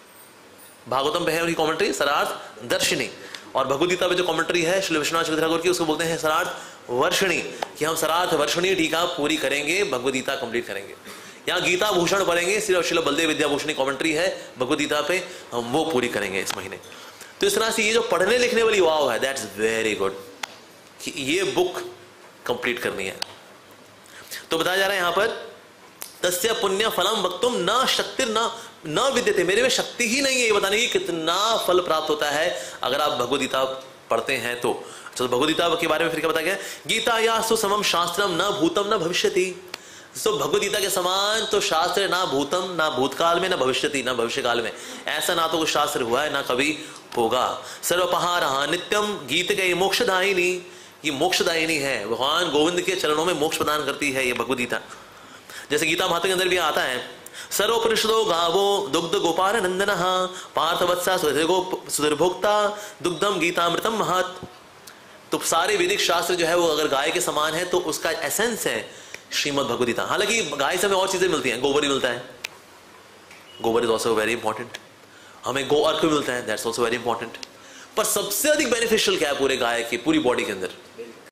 भागवतम पे है उनकी कमेंट्री सरार्थ दर्शिनी, और भगवद गीता पे जो कमेंट्री है श्री विश्वनाथ चक्रवर्ती ठाकुर की, उसको बोलते हैं सरार्थ वर्षिणी, कि हम सरार्थ वर्षिणी टीका पूरी करेंगे, भगवद गीता कंप्लीट करेंगे। यहाँ गीता भूषण पढ़ेंगे, सिर्फ श्रील बलदेव विद्याभूषणी कमेंट्री है भगवद गीता पे, हम वो पूरी करेंगे इस महीने। तो इस तरह से ये जो पढ़ने लिखने वाली वाव है, दैट्स वेरी गुड, कि ये बुक कंप्लीट करनी है। तो बताया जा रहा है यहां पर, तस्य पुण्य फलम वक्तुम न शक्ति न न विद्यते, मेरे में शक्ति ही नहीं है ये बताने की कितना फल प्राप्त होता है अगर आप भगवद गीता पढ़ते हैं तो। चलो भगवद गीता के बारे में फिर क्या बताया गया? गीता या सु समम शास्त्रम न भूतम न भविष्यति। सो भगवद गीता के समान तो शास्त्र ना भूतम, ना भूतकाल में, ना भविष्यति, ना भविष्य काल में, ऐसा ना तो कुछ शास्त्र हुआ है ना कभी होगा। सर्वपहारः नित्यम गीत के मोक्षदायिनी, ये मोक्षदायिनी है, भगवान गोविंद के चरणों में मोक्ष प्रदान करती है ये भगवद गीता। जैसे गीता महात्म्य के अंदर भी आता है, सर्वोपनिषदो गावो दुग्ध गोपाल नंदनः पार्थवत्सा सुधीर्भोक्ता दुग्धम गीतामृतम महत्। तो सारे वैदिक शास्त्र जो है वो अगर गाय के समान है तो उसका एसेंस है श्रीमद् भगवद गीता। हालांकि गाय से हमें और चीजें मिलती हैं, गोबर ही मिलता है, गोबर इज ऑल्सो वेरी इंपॉर्टेंट, हमें गो अर्क भी मिलता है, दैट्स ऑल्सो वेरी इंपॉर्टेंट। पर सबसे अधिक बेनिफिशियल क्या है पूरे गाय की पूरी बॉडी के अंदर?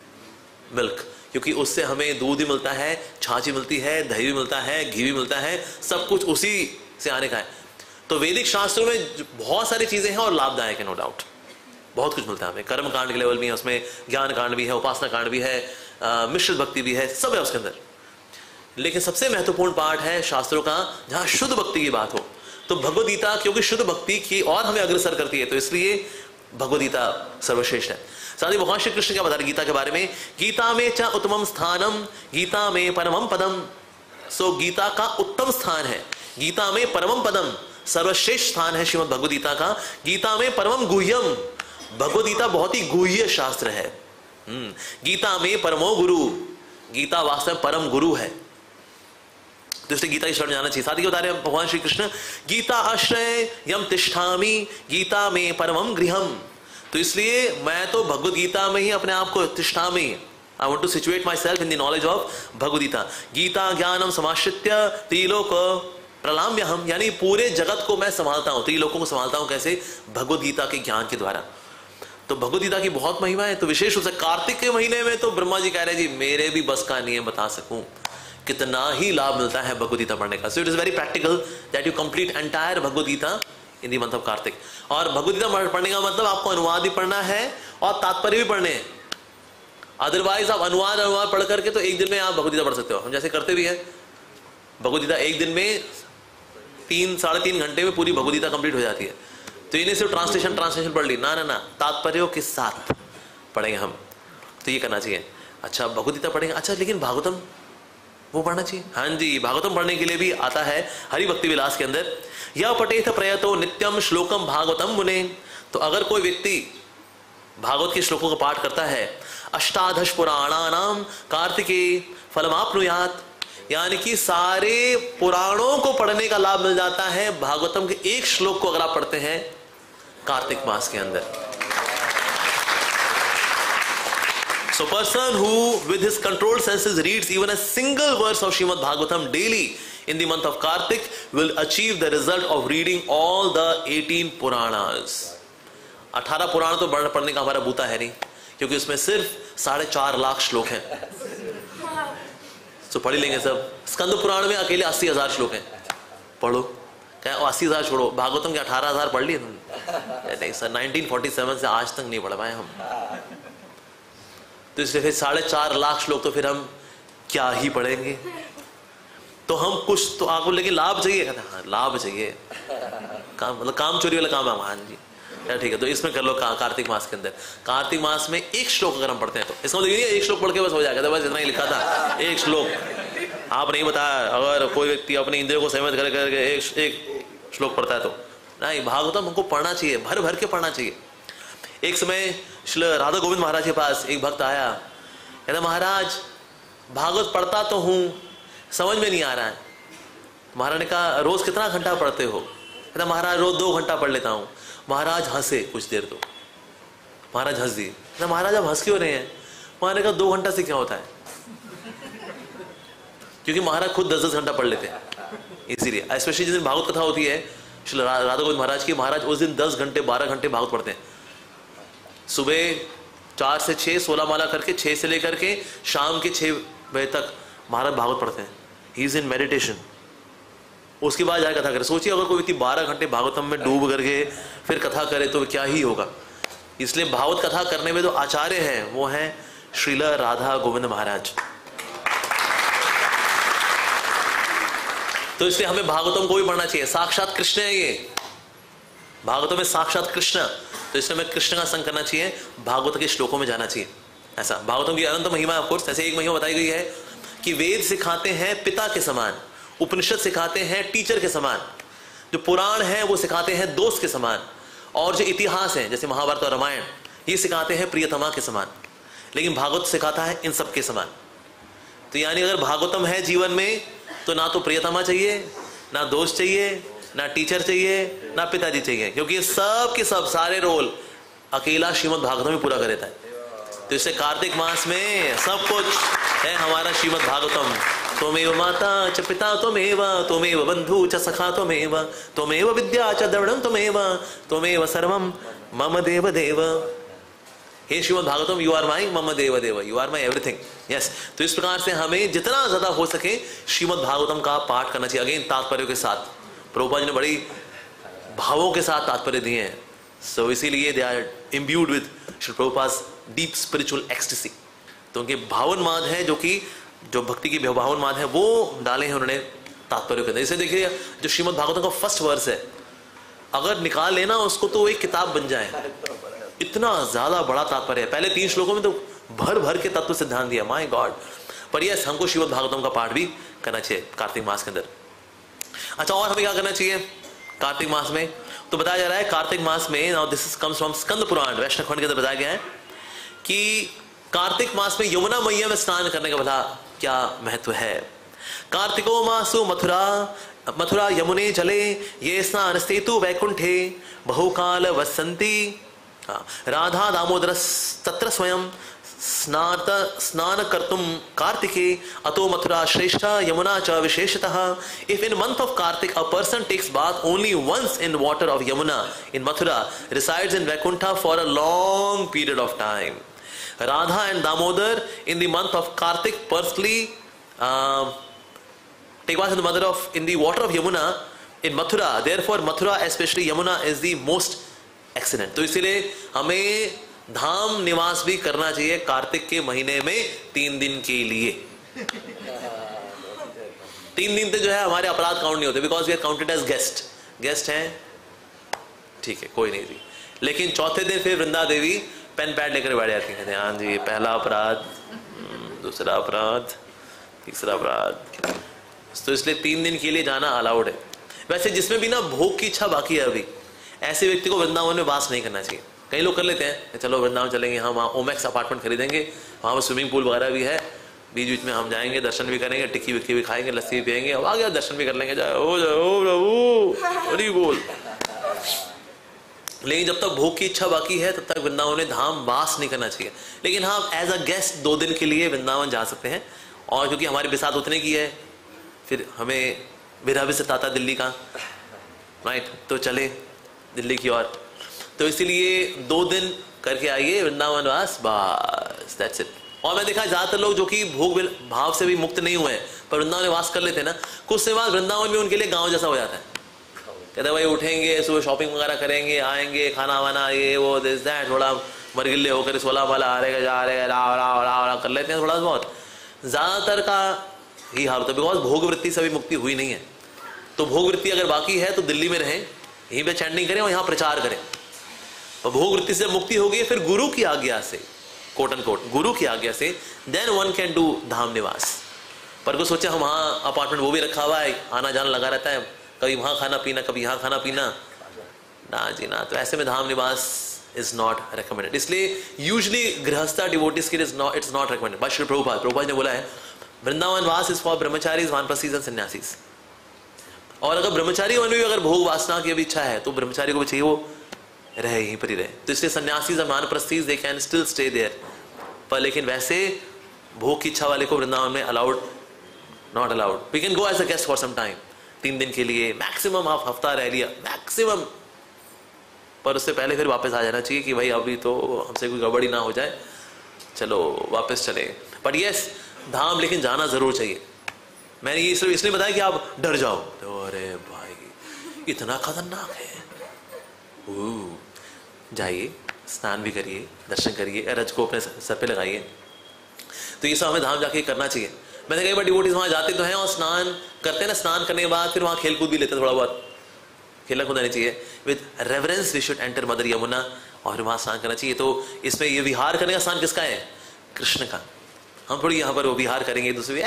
मिल्क, क्योंकि उससे हमें दूध भी मिलता है, छाछ भी मिलती है, दही भी मिलता है, घी भी मिलता है, सब कुछ उसी से आने का है। तो वैदिक शास्त्रों में बहुत सारी चीजें हैं और लाभदायक है, नो डाउट, बहुत कुछ मिलता है हमें। कर्म कांड के लेवल में उसमें ज्ञान कांड भी है, उपासना कांड भी है, मिश्रित भक्ति भी है, सब है उसके अंदर। लेकिन सबसे महत्वपूर्ण पार्ट है शास्त्रों का जहां शुद्ध भक्ति की बात हो, तो भगवद गीता क्योंकि शुद्ध भक्ति की और हमें अग्रसर करती है, तो इसलिए भगवद गीता सर्वश्रेष्ठ है। साथ ही भगवान श्री कृष्ण क्या बता रहे गीता के बारे में? गीता में च उत्तमम स्थानम गीता में परमम पदम। सो गीता का उत्तम स्थान है, गीता में परमम पदम, सर्वश्रेष्ठ स्थान है श्रीमद् भगवद गीता का। गीता में परमम गुह्यम, भगवद गीता बहुत ही गुह्य शास्त्र है। गीता में परमो गुरु, गीता वास्तव में परम गुरु है, तो इसलिए गीता की शरण जाना चाहिए। साथ ही बता रहे हैं भगवान श्री कृष्ण, गीता आश्रय यम तिष्ठामि गीता में परमम गृहम। तो इसलिए मैं तो भगवद गीता में ही अपने आप को तिष्ठामि, I want to situate myself in the knowledge of Bhagavad Gita. Gita ज्ञानम समाश्रित्य त्रिलोक प्रलाम्य हम, यानी पूरे जगत को मैं संभालता हूं, त्रिलोकों को संभालता हूं, कैसे? भगवद गीता के ज्ञान के द्वारा। तो भगवद गीता की बहुत महिमा है। तो विशेष रूप से कार्तिक के महीने में तो ब्रह्मा जी कह रहे हैं जी मेरे भी बस का नहीं है बता सकूं कितना ही लाभ मिलता है भगवद गीता पढ़ने का। So it is very practical that you complete entire Bhagavad Gita in the month of Kartik. और भगवद गीता पढ़ने का मतलब आपको अनुवाद भी पढ़ना है और तात्पर्य भी पढ़ने हैं। अदरवाइज आप अनुवाद अनुवाद पढ़ करके तो एक दिन में आप भगवद गीता पढ़ सकते हो, हम जैसे करते भी है। भगवद गीता एक दिन में तीन साढ़े तीन घंटे में पूरी भगवद गीता कंप्लीट हो जाती है। तो इन्हें सिर्फ ट्रांसलेशन ट्रांसलेशन पढ़ ली, ना ना ना, तात्पर्यों के साथ पढ़ेंगे हम, तो ये करना चाहिए। अच्छा भगवद गीता पढ़ेंगे, अच्छा लेकिन भागवतम वो पढ़ना चाहिए। हाँ जी, भागवतम पढ़ने के लिए भी आता है हरि भक्ति विलास के अंदर, या पठेत प्रयतो नित्यम श्लोकम भागवतम मुने। तो अगर कोई व्यक्ति भागवत के श्लोकों का पाठ करता है, अष्टादश पुराणानाम कार्तिकेय फलमाप्नुयात्, यानी कि सारे पुराणों को पढ़ने का लाभ मिल जाता है भागवतम के एक श्लोक को अगर आप पढ़ते हैं कार्तिक मास के अंदर। So person who with his controlled senses reads even a single verse of Srimad Bhagavatam daily in the month of Kartik will achieve the result of reading all the eighteen Puranas. अठारह पुराण तो पढ़ने का हमारा बूता है नहीं, क्योंकि उसमें सिर्फ साढ़े चार लाख श्लोक हैं। तो पढ़ ही लेंगे सब। स्कंद पुराण में अकेले अस्सी हजार श्लोक हैं, पढ़ो। क्या अस्सी हजार छोड़ो, भागवतम के अठारह हजार पढ़ लिए तुमने? नहीं सर, नाइनटीन फोर्टी सेवन से आज तक नहीं पढ़ पाए हम। तो इसलिए फिर साढ़े चार लाख श्लोक तो फिर हम क्या ही पढ़ेंगे। तो हम कुछ तो आपको लेकिन लाभ चाहिए, कहते हाँ लाभ चाहिए, काम मतलब काम चोरी वाला काम है। हाँ जी ठीक है, तो इसमें कर लो का, कार्तिक मास के अंदर। कार्तिक मास में एक श्लोक अगर हम पढ़ते हैं तो इसका मतलब ये एक श्लोक पढ़ के बस हो जाएगा, तो बस इतना ही लिखा था एक श्लोक। आप नहीं बताया अगर कोई व्यक्ति अपने इंद्रियों को संयमित कर करके एक, एक श्लोक पढ़ता है तो नहीं, भागवतम हमको पढ़ना चाहिए, भर भर के पढ़ना चाहिए। एक समय श्री राधा गोविंद महाराज के पास एक भक्त आया, कहता महाराज भागवत पढ़ता तो हूँ, समझ में नहीं आ रहा है। महाराज ने कहा रोज कितना घंटा पढ़ते हो? कहता महाराज रोज दो घंटा पढ़ लेता हूँ। महाराज हंसे कुछ देर, तो महाराज हंस दिए। कहता महाराज आप हंस क्यों रहे हैं? महाराज ने कहा दो घंटा से क्या होता है? क्योंकि महाराज खुद दस दस घंटा पढ़ लेते हैं, इसीलिए। स्पेशली जिस दिन भागवत कथा होती है श्री राधा गोविंद महाराज की, महाराज उस दिन दस घंटे बारह घंटे भागवत पढ़ते हैं। सुबह चार से छः सोलह माला करके, छः से लेकर के शाम के छः बजे तक महाराज भागवत पढ़ते हैं। He is in meditation. उसके बाद जाकर कथा करे। सोचिए अगर कोई व्यक्ति बारह घंटे भागवतम में डूब करके फिर कथा करे तो क्या ही होगा। इसलिए भागवत कथा करने में जो आचार्य हैं वो हैं श्रील राधा गोविंद महाराज। तो इसलिए हमें भागवतम को भी पढ़ना चाहिए। साक्षात कृष्ण है ये, भागवतम में साक्षात कृष्ण, तो इसलिए हमें कृष्ण का संग करना चाहिए, भागवत के श्लोकों में जाना चाहिए। ऐसा भागवतम की अनंत महिमा, ऑफ कोर्स ऐसे एक महिमा बताई गई है कि वेद सिखाते हैं पिता के समान, उपनिषद सिखाते हैं टीचर के समान, जो पुराण है वो सिखाते हैं दोस्त के समान, और जो इतिहास है जैसे महाभारत और रामायण ये सिखाते हैं प्रियतमा के समान, लेकिन भागवत सिखाता है इन सब के समान। तो यानी अगर भागवतम है जीवन में तो ना तो प्रियतमा चाहिए, ना दोस्त चाहिए, ना टीचर चाहिए, ना पिताजी चाहिए, क्योंकि ये सब के सब सारे रोल अकेला श्रीमद् भागवतम ही पूरा कर देता है। तो इससे कार्तिक मास में सब कुछ है हमारा श्रीमद् भागवतम। त्वमेव माता च पिता त्वमेव, त्वमेव बंधु च सखा त्वमेव, त्वमेव विद्या च द्रविणं त्वमेव, त्वमेव सर्वं मम देव देव। हे Shrimad Bhagavatam, you are my मम देव देव, you are my everything. Yes, तो इस प्रकार से हमें जितना ज्यादा हो सके श्रीमद् भागवतम का पाठ करना चाहिए। अगेन तात्पर्य के साथ, प्रभुपाद जी ने बड़ी भावों के साथ तात्पर्य दिए हैं। सो इसीलिए they are imbued with Shri Prabhupada deep spiritual ecstasy. तो उनके भावन माद है, जो कि जो भक्ति की भावन माद है वो डाले हैं उन्होंने तात्पर्य के अंदर। इसे देखिए जो श्रीमद् भागवतम का फर्स्ट वर्स है, अगर निकाल लेना उसको तो एक किताब बन जाए, इतना ज्यादा बड़ा तात्पर्य है। पहले तीन श्लोकों में तो भर भर के तत्व सिद्धांत दिया, माय गॉड। पर यस, हमको श्रीमद् भागवतम का पाठ भी करना चाहिए कार्तिक मास के अंदर। अच्छा, और हमें क्या करना चाहिए कार्तिक मास में? तो बताया जा रहा है कार्तिक मास में, now this comes from Skanda Purana Vaishnava Khanda के अंदर बताया गया है कि कार्तिक मास में यमुना मैया में स्नान करने का भला क्या महत्व है। कार्तिको मासु मथुरा मथुरा यमुने जले ये स्नान स्तेतु वैकुंठे बहुकाल वसंती। राधा दामोदर तत्र स्वयं स्नात स्नान कर्तुम कार्तिके अतो मथुरा श्रेष्ठा यमुना च विशेषतः। If in month of Kartik a person takes bath only once in water of Yamuna in Mathura resides in Vaikuntha for a long period of time. Radha and Damodar in the month of Kartik personally uh, take bath in the mother of in the water of Yamuna in Mathura. Therefore, Mathura, especially Yamuna, is the most excellent. तो इसीलिए हमें धाम निवास भी करना चाहिए कार्तिक के महीने में तीन दिन के लिए। तीन दिन तो जो है हमारे अपराध काउंट नहीं होते, because we are counted as guest. Guest हैं, ठीक है, कोई नहीं जी। लेकिन चौथे दिन फिर वृंदा देवी पेन पैड लेकर बैठ जाती हैं, हाँ जी पहला अपराध, दूसरा अपराध, तीसरा अपराध। तो इसलिए तीन दिन के लिए जाना अलाउड है। वैसे जिसमें भी ना भोग की इच्छा बाकी है अभी, ऐसे व्यक्ति को वृंदावन में वास नहीं करना चाहिए। कई लोग कर लेते हैं, चलो वृंदावन चलेंगे, हम वहाँ ओमेक्स अपार्टमेंट खरीदेंगे, वहाँ पर स्विमिंग पूल वगैरह भी है, बीच बीच में हम जाएंगे, दर्शन भी करेंगे, टिक्की विक्की भी खाएंगे, लस्सी भी पियेंगे, अब आ गया दर्शन भी कर लेंगे, जाए हो जाए हो प्रभु हरि बोल। लेकिन जब तक भोग की इच्छा बाकी है तब तक वृंदावन में धाम वास नहीं करना चाहिए। लेकिन हाँ, एज अ गेस्ट दो दिन के लिए वृंदावन जा सकते हैं। और क्योंकि हमारी बिसात उतने की है, फिर हमें विरह भी सताता दिल्ली का, राइट, तो चले दिल्ली की ओर। तो इसीलिए दो दिन करके आइए वृंदावन वास, बस दैट्स इट। और मैं देखा ज्यादातर लोग जो कि भोग भाव से भी मुक्त नहीं हुए हैं पर वृंदावन में वास कर लेते हैं ना, कुछ समय बाद वृंदावन में उनके लिए गांव जैसा हो जाता है। कहते भाई उठेंगे, सुबह शॉपिंग वगैरह करेंगे, आएंगे, खाना वाना ये वो दिस दैट, थोड़ा मरगिल्ले होकर सोलह वाला आ रहे जा रहे राव राव राव राव कर लेते हैं थोड़ा बहुत। ज्यादातर का ही हाल होता है, बिकॉज भोग वृत्ति से भी मुक्ति हुई नहीं है। तो भोग वृत्ति अगर बाकी है तो दिल्ली में रहें, यहीं पे चैंटिंग करें और यहाँ प्रचार करें। और भोग वृत्ति से मुक्ति हो गई फिर गुरु की आज्ञा से, कोट एंड कोट गुरु की आज्ञा से, then one can do dham nivas. पर को सोचा हम वहाँ अपार्टमेंट वो भी रखा हुआ है, आना जाना लगा रहता है, कभी वहाँ खाना पीना कभी यहाँ खाना पीना, ना जी ना। तो ऐसे में धाम निवास इज नॉट रिकमेंडेड। इसलिए यूजुअली गृहस्था डिवोटीज के लिए it's not recommended. But Shri Prabhupada Prabhupada ने बोला है Vrindavan vas is for brahmacharis, vanaprasthis and sannyasis. और अगर ब्रह्मचारी वन में भी अगर भोग वासना की भी इच्छा है तो ब्रह्मचारी को भी चाहिए वो रहे, यहीं पर ही रहे। तो इसलिए सन्यासीज और vanaprasthis they can still stay there. पर लेकिन वैसे भोग की इच्छा वाले को वृंदावन में allowed, not allowed. We can go as a guest for some time, तीन दिन के लिए मैक्सिमम, आप हफ्ता रह लिया मैक्सिमम, पर उससे पहले फिर वापस आ जाना चाहिए कि भाई अभी तो हमसे कोई गड़बड़ी ना हो जाए, चलो वापस चले। बट यस, धाम लेकिन जाना जरूर चाहिए। मैंने ये सिर्फ इसलिए बताया कि आप डर जाओ तो अरे भाई इतना खतरनाक है, जाइए स्नान भी करिए, दर्शन करिए, रज को अपने सर पे लगाइए। तो ये सब हमें धाम जाके करना चाहिए। मैंने कई बार डिवोटीज वहां जाते तो हैं और स्नान करते हैं ना, स्नान करने के बाद फिर वहां खेल कूद भी लेते हैं, थोड़ा बहुत खेलना कूदना नहीं चाहिए। With reverence we should enter mother Yamuna, और वहां स्नान करना चाहिए। तो इसमें ये विहार करने का स्थान किसका है? कृष्ण का। हम थोड़ी यहाँ पर वो विहार करेंगे दूसरे,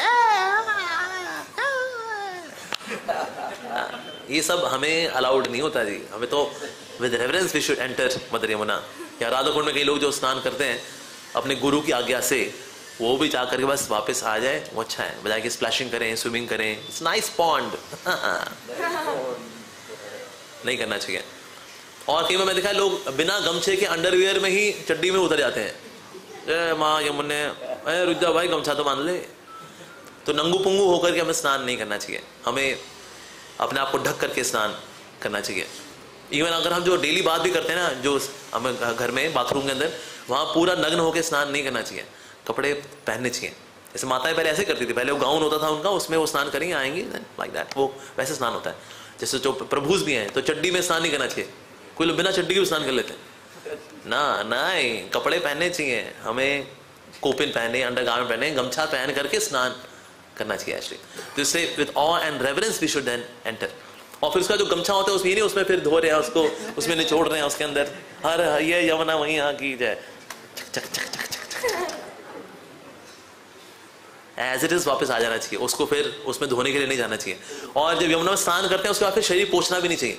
ये सब हमें अलाउड नहीं होता जी। हमें तो with reverence we should enter mother Yamuna. या राधा कुंड में कई लोग जो स्नान करते हैं अपने गुरु की आज्ञा से, वो भी जा करके बस वापस आ जाए, वो अच्छा है, बजाय कि स्प्लैशिंग करें, स्विमिंग करें, इट्स नाइस पॉन्ड नहीं करना चाहिए। और कई बार मैं देखा लोग बिना गमछे के अंडरवियर में ही चड्डी में उतर जाते हैं। जय माँ यमुने, अरे रुक जा भाई गमछा तो बांध ले। तो नंगू पुंगू होकर के हमें स्नान नहीं करना चाहिए, हमें अपने आप को ढक करके स्नान करना चाहिए। इवन अगर हम जो डेली बात भी करते हैं ना, जो हमें घर में बाथरूम के अंदर, वहाँ पूरा नग्न होकर स्नान नहीं करना चाहिए, कपड़े पहनने चाहिए। जैसे माताएं पहले ऐसे करती थी, पहले वो गाउन होता था उनका, उसमें वो स्नान करेंगे आएंगी लाइक दैट, वो वैसे स्नान होता है। जैसे जो प्रभुज भी हैं तो चड्डी में स्नान नहीं करना चाहिए, कोई लोग बिना चड्डी के स्नान कर लेते हैं ना, नहीं, कपड़े पहनने चाहिए हमें, कोपिन पहने, अंडरगारमेंट पहने, गमछा पहन करके स्नान करना चाहिए एक्चुअली। तो इससे with awe and reverence we should then enter. और फिर उसका जो गमछा होता है उसमें नहीं, उसमें फिर धो रहे हैं उसको, उसमें निचोड़ रहे हैं उसके अंदर, हर ये यमुना वहीं यहाँ की जाए, चक चक चक चक चक एज इट इज वापस आ जाना चाहिए। उसको फिर उसमें धोने के लिए नहीं जाना चाहिए। और जब यमुना में स्नान करते हैं उसके बाद फिर शरीर पोछना भी नहीं चाहिए।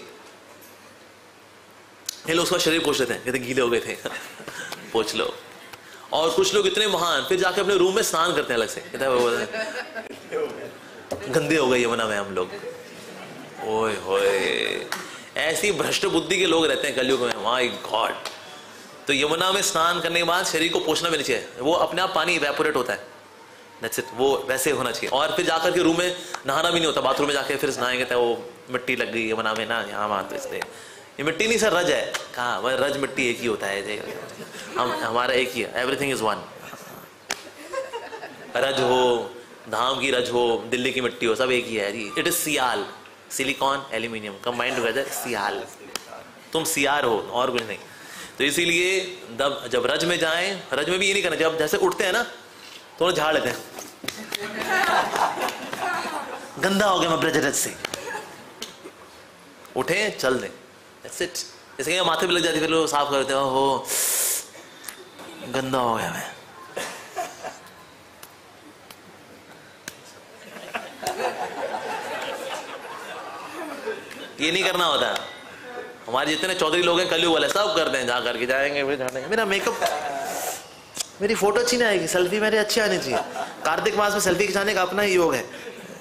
ये लोग उसका शरीर पोछ लेते हैं, कहते गीले हो गए थे पोछ लो। और कुछ लोग इतने महान फिर जाके अपने रूम में स्नान करते हैं अलग से, कहते हैं गंदे हो गए यमुना में हम लोग। ओए होए, ऐसी भ्रष्ट बुद्धि के लोग रहते हैं कलयुग में, माय गॉड। तो यमुना में स्नान करने के बाद शरीर को पोछना भी नहीं चाहिए, वो अपने आप पानी इवेपोरेट होता है, दैट्स इट, वो वैसे होना चाहिए। और फिर जाकर के रूम में नहाना भी नहीं होता, बाथरूम में जाके फिर नहाएंगे तो वो मिट्टी लग गई यमुना में ना, यहाँ वहाँ, तो इसलिए ये मिट्टी नहीं सर, रज है। कहाँ, वह रज मिट्टी एक ही होता है, हम हमारा एक ही है, एवरीथिंग इज वन। रज हो, धाम की रज हो, दिल्ली की मिट्टी हो, सब एक ही है जी। It is sial, silicon aluminium combined together, sial. तुम सियार हो और कुछ नहीं। तो इसीलिए जब जब रज में जाएं, रज में भी ये नहीं करना, जब जैसे उठते हैं ना थोड़ा झाड़ लेते हैं, गंदा हो गया मैं ब्रज रज से, उठे चल दे, दैट्स इट। जैसे कि माथे पे लग जाती फिर लोग साफ करते हो, हो गंदा हो गया मैं। ये नहीं करना होता। हमारे जितने चौधरी लोग हैं कलयुग वाले सब करते हैं, जहाँ करके जाएंगे फिर जाएंगे, मेरा मेकअप, मेरी फोटो अच्छी नहीं आएगी, सेल्फी मेरे अच्छी आनी चाहिए। कार्तिक मास में सेल्फी खिंचाने का अपना ही योग है।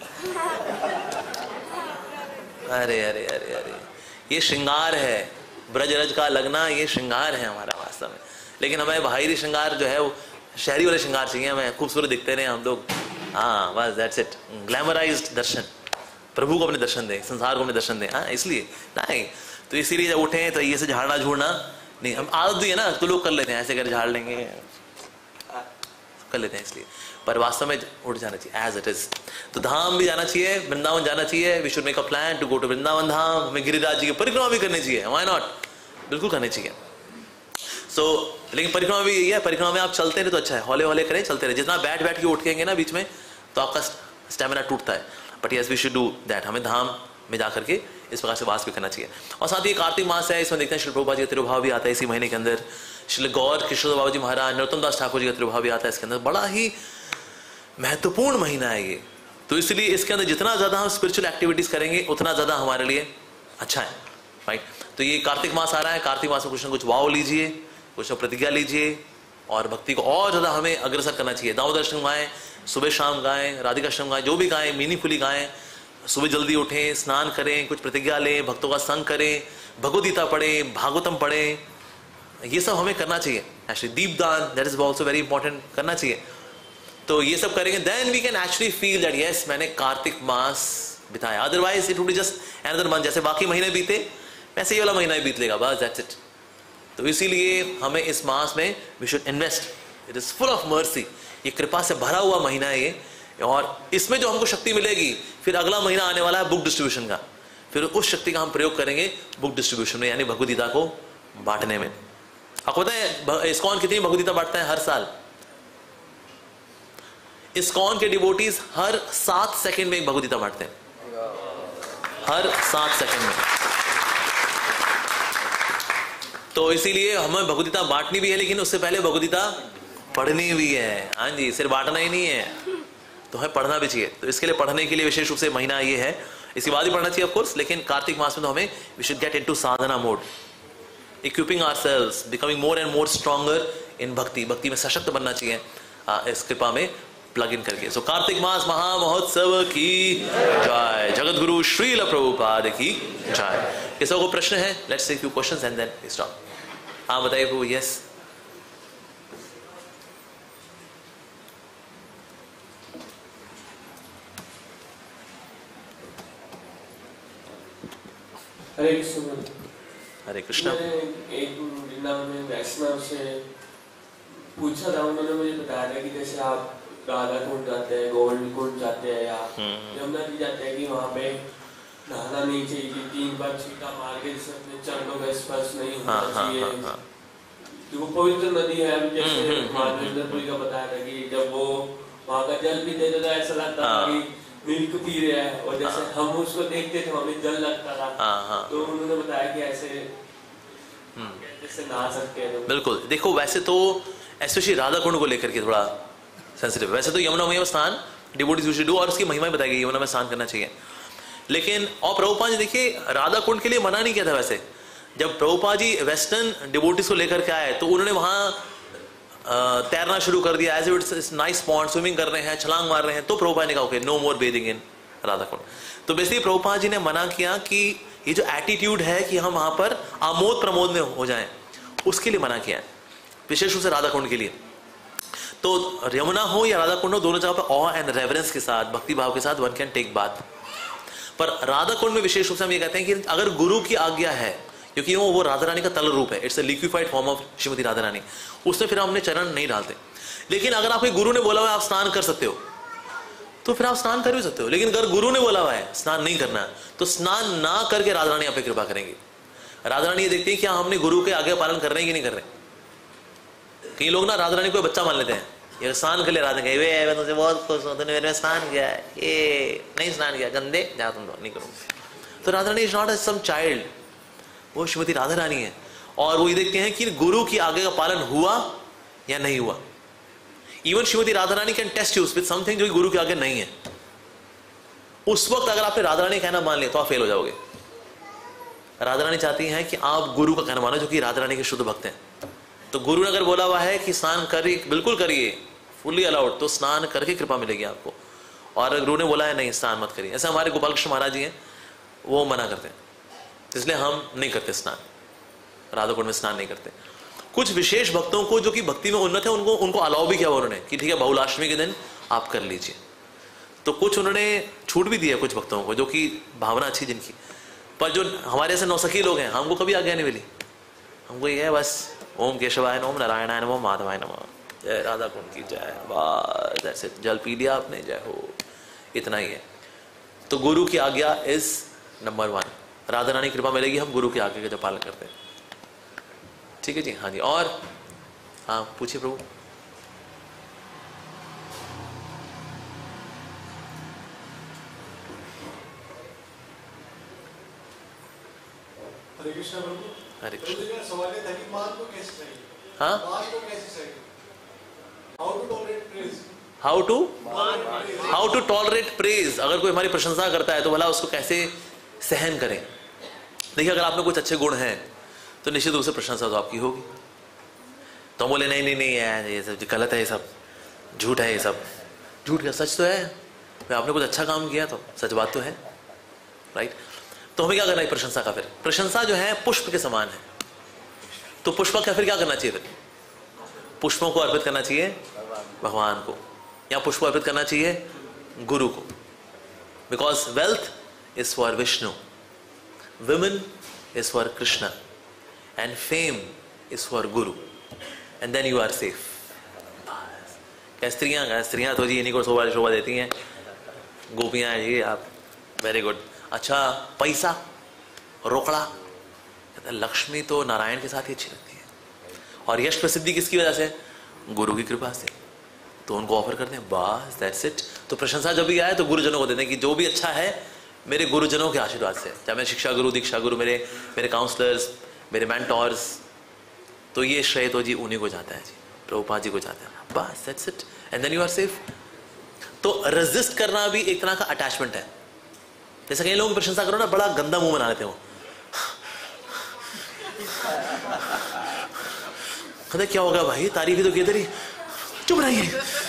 अरे अरे अरे अरे ये श्रृंगार है, ब्रजरज का लगना ये श्रृंगार है हमारा वास्तव में। लेकिन हमें बाहरी श्रृंगार जो है वो शहरी वाले श्रृंगार चाहिए, हमें खूबसूरत दिखते रहे हम लोग। हाँ बस दैट्स इट, ग्लैमराइज्ड दर्शन, प्रभु को अपने दर्शन दें, संसार को अपने दर्शन दें। हाँ इसलिए नहीं तो इसीलिए जब उठे तो ये से झाड़ना झूड़ना नहीं, हम आदत भी है ना तो लोग कर लेते हैं, ऐसे कर झाड़ लेंगे कर लेते हैं इसलिए, पर वास्तव में उठ जाना चाहिए एज इट इज। तो धाम भी जाना चाहिए, वृंदावन जाना चाहिए, we should make a plan to go to Vrindavan dham. हमें गिरिराज जी की परिक्रमा भी करनी चाहिए, व्हाई नॉट, बिल्कुल करनी चाहिए। सो so, लेकिन परिक्रमा भी यही है, परिक्रमा में आप चलते रहे तो अच्छा है, हौले हौले करें, चलते रहे। जितना बैठ बैठ के उठेंगे ना बीच में तो आपका स्टेमिना टूटता है, but yes we should do that. हमें धाम में जा करके इस प्रकार से वास भी करना चाहिए। और साथ ही कार्तिक मास है, इसमें देखते हैं श्री प्रभुपाद जी का तिरुभाव भी आता है इसी महीने के अंदर। श्री गौर किशोर बाबा जी महाराज, नरोत्तम दास ठाकुर जी का तिरुभाव भी आता है इसके अंदर। बड़ा ही महत्वपूर्ण महीना है ये, तो इसलिए इसके अंदर जितना ज्यादा हम स्पिरिचुअल एक्टिविटीज करेंगे उतना ज्यादा हमारे लिए अच्छा है, राइट। तो ये कार्तिक मास आ रहा है, कार्तिक मास में कुछ ना कुछ वाव लीजिए, कुछ ना प्रतिज्ञा लीजिए, और भक्ति को और ज्यादा हमें अग्रसर करना चाहिए। दामोदर अष्टकम गाएं, सुबह शाम गाएं, राधिका अष्टकम गाएं, जो भी गाएं मीनिंगफुली गाएं। सुबह जल्दी उठें, स्नान करें, कुछ प्रतिज्ञा लें, भक्तों का संग करें, भगवद गीता पढ़ें, भागवतम पढ़ें, ये सब हमें करना चाहिए। Actually deepdaan, that is also very important, करना चाहिए। तो ये सब करेंगे then we can actually feel that yes मैंने कार्तिक मास बिताया। Otherwise it would be just another month, जैसे बाकी महीने बीते वैसे ये वाला महीना भी बीत लेगा, बस दैट्स इट। तो इसीलिए हमें इस मास में we should invest, it is full of mercy, ये कृपा से भरा हुआ महीना है ये, और इसमें जो हमको शक्ति मिलेगी फिर अगला महीना आने वाला है बुक डिस्ट्रीब्यूशन का, फिर उस शक्ति का हम प्रयोग करेंगे बुक डिस्ट्रीब्यूशन में, यानी भगवद गीता को बांटने में। आपको पता है इस्कॉन कितनी भगवद गीता बांटता है हर साल? इस्कॉन के डिवोटीज हर सात सेकंड में एक भगवद गीता बांटते हैं, हर सात सेकंड में। तो इसीलिए हमें भगवद गीता बांटनी भी है, लेकिन उससे पहले भगवद गीता पढ़नी भी है। हाँ जी, सिर्फ बांटना ही नहीं है, तो हमें पढ़ना भी चाहिए। तो इसके लिए पढ़ने के लिए विशेष रूप से महीना ये है, इसके बाद ही पढ़ना चाहिए ऑफ कोर्स, लेकिन कार्तिक मास में तो हमें we should get into sadhana mode, equipping ourselves, becoming more and more stronger in bhakti, भक्ति में सशक्त बनना चाहिए इस कृपा में प्लग इन करके। सो कार्तिक मास महामहोत्सव की जय, जगत गुरु श्रील प्रभुपाद की जय। किसी को प्रश्न है? Let's take few questions and then we stop. हाँ बताइए प्रभु। यस हरे कृष्ण। हरे कृष्ण। एक वृंदावन में वैष्णव से पूछा था, उन्होंने मुझे बताया था कि जैसे आप राधा कुंड जाते हैं, गोविंद कुंड जाते हैं या यमुना जी जाते हैं कि वहाँ पे नहाना नहीं चाहिए, तीन बार छींटा मार के जैसे अपने चरणों में स्पर्श नहीं होना चाहिए। वो पवित्र नदी है, जैसे महानंदपुरी का बताया था कि जब वो वहाँ का जल पीते थे तो ऐसा लगता था कि मिल्क पी रहे हैं, और जैसे हम उसको देखते थे हमें जल लगता था। तो उन्होंने बताया कि ऐसे जैसे नहा सकते हैं। बिल्कुल, देखो वैसे तो स्पेशली राधा कुंड को लेकर के थोड़ा सेंसिटिव, वैसे तो यमुना में स्नान डिवोटीज यूजुअली डू, और उसकी महिमा बताई गई यमुना में स्नान करना चाहिए। लेकिन और प्रभुपाद जी देखिए राधा कुंड के लिए मना नहीं किया था। वैसे जब प्रभुपाद जी वेस्टर्न डिवोटीज को लेकर के आए तो उन्होंने वहां तैरना शुरू कर दिया, as it's nice pond, swimming कर रहे हैं, छलांग मार रहे हैं, तो प्रभुपाद ने कहा okay no more bathing in Radha Kund. तो बेसिकली प्रभुपाद जी ने मना किया कि ये जो एटीट्यूड है कि हम वहां पर आमोद प्रमोद में हो जाएं, उसके लिए मना किया है, विशेष रूप से राधा कुंड के लिए। तो यमुना हो या राधा कुंड हो, दोनों जगह पर ऑ एंड रेवरेंस के साथ, भक्ति भाव के साथ वन कैन टेक बाथ। पर राधा कुंड में विशेष रूप से हम ये कहते हैं कि अगर गुरु की आज्ञा है, क्योंकि वो वो राधा रानी का तल रूप है, it's a liquefied form of Shrimati Radha Rani, उसमें फिर हम अपने चरण नहीं डालते। लेकिन अगर आपके गुरु ने बोला हुआ आप स्नान कर सकते हो तो फिर आप स्नान कर भी सकते हो। लेकिन अगर गुरु ने बोला हुआ है स्नान नहीं करना तो स्नान ना करके राधा रानी आप पे कृपा करेंगे। राधा रानी ये देखती है कि हमने गुरु के आज्ञा पालन कर रहे हैं कि नहीं कर रहे। कई लोग ना राधा रानी को बच्चा मान लेते हैं, ये स्नान कर ले राधा कहे वे मैं तुमसे बहुत खुश हूँ, तूने मेरे में स्नान किया है, ये नहीं स्नान किया गंदे जा तुम लोग नहीं करूँगा। तो Radha Rani is not some child, वो श्रीमती राधा रानी है, और वो ये देखते हैं कि गुरु की आज्ञा का पालन हुआ या नहीं हुआ। Even Shrimati Radha Rani can test you with something जो गुरु की आज्ञा नहीं है। उस वक्त अगर आपने राधा रानी कहना मान लिया तो आप फेल हो जाओगे। राधा रानी चाहती हैं कि आप गुरु का कहना मानो, जो कि राधा रानी के शुद्ध भक्त हैं। तो गुरु ने अगर बोला हुआ है कि स्नान करिए, बिल्कुल करिए, फुल्ली अलाउड, तो स्नान करके कृपा मिलेगी आपको। और गुरु ने बोला है नहीं स्नान मत करिए, ऐसे हमारे गोपाल कृष्ण महाराज जी हैं, वो मना करते हैं, इसलिए हम नहीं करते स्नान, राधा कुंड में स्नान नहीं करते। कुछ विशेष भक्तों को जो कि भक्ति में उन्नत है, उनको उनको अलाउ भी किया उन्होंने कि ठीक है बहुलाष्टमी के दिन आप कर लीजिए। तो कुछ उन्होंने छूट भी दिया कुछ भक्तों को जो कि भावना अच्छी जिनकी। पर जो हमारे ऐसे नौसखी लोग हैं, हमको कभी आज्ञा नहीं मिली, हमको ये है बस ओम केशवाय नमः, नारायणाय नमः, माधवाय नमः, जय राधा कुंड की जय, बस ऐसे जल पी लिया आपने, जय हो, इतना ही है। तो गुरु की आज्ञा is number one, Radha Rani कृपा मिलेगी, हम गुरु की आज्ञा का जो पालन करते हैं। ठीक है जी, हाँ जी। और हाँ पूछिए प्रभु। हरे कृष्णा प्रभु। हरे कृष्ण। मेरा सवाल है कि मान को कैसे चाहिए? हाँ, मान को कैसे चाहिए? How to tolerate praise? How to how to tolerate praise. अगर कोई हमारी प्रशंसा करता है तो भला उसको कैसे सहन करें। देखिए, अगर आप में कुछ अच्छे गुण हैं तो निश्चित रूप से प्रशंसा तो आपकी होगी। तो हम बोले नहीं नहीं नहीं है, ये सब गलत है, ये सब झूठ है, ये सब झूठ क्या, सच तो है। भाई आपने कुछ अच्छा काम किया तो सच बात तो है, राइट। तो हमें क्या करना है प्रशंसा का? फिर प्रशंसा जो है पुष्प के समान है, तो पुष्प का फिर क्या करना चाहिए? फिर पुष्पों को अर्पित करना चाहिए भगवान को, या पुष्प अर्पित करना चाहिए गुरु को। Because wealth is for Vishnu, women is for Krishna, and fame is for guru, and then you are safe. क्या स्त्रियां क्या स्त्रियां तो जी इन्हीं को शोभा शोभा देती हैं, गोपियां जी आप, वेरी गुड। अच्छा, पैसा रोकड़ा, कहता है लक्ष्मी तो नारायण के साथ ही अच्छी लगती है। और यश प्रसिद्धि किसकी वजह से? गुरु की कृपा से। तो उनको ऑफर करते हैं, बस दैट्स इट। तो प्रशंसा जब भी आए तो गुरुजनों को देते हैं कि जो भी अच्छा है मेरे गुरुजनों के आशीर्वाद से, चाहे मैं शिक्षा गुरु, दीक्षा गुरु, मेरे मेरे काउंसलर्स, मेरे मेंटोर्स, तो ये श्रेय तो जी उन्हीं को जाता है जी, प्रभुपाद जी को जाता है, बस that's it, and then you are safe. तो रेजिस्ट करना भी एक तरह का अटैचमेंट है। जैसे कई लोग प्रशंसा करो ना, बड़ा गंदा मुंह बना लेते हो, कहते क्या होगा भाई, तारीफ ही तो की तेरी, चुप रहिए।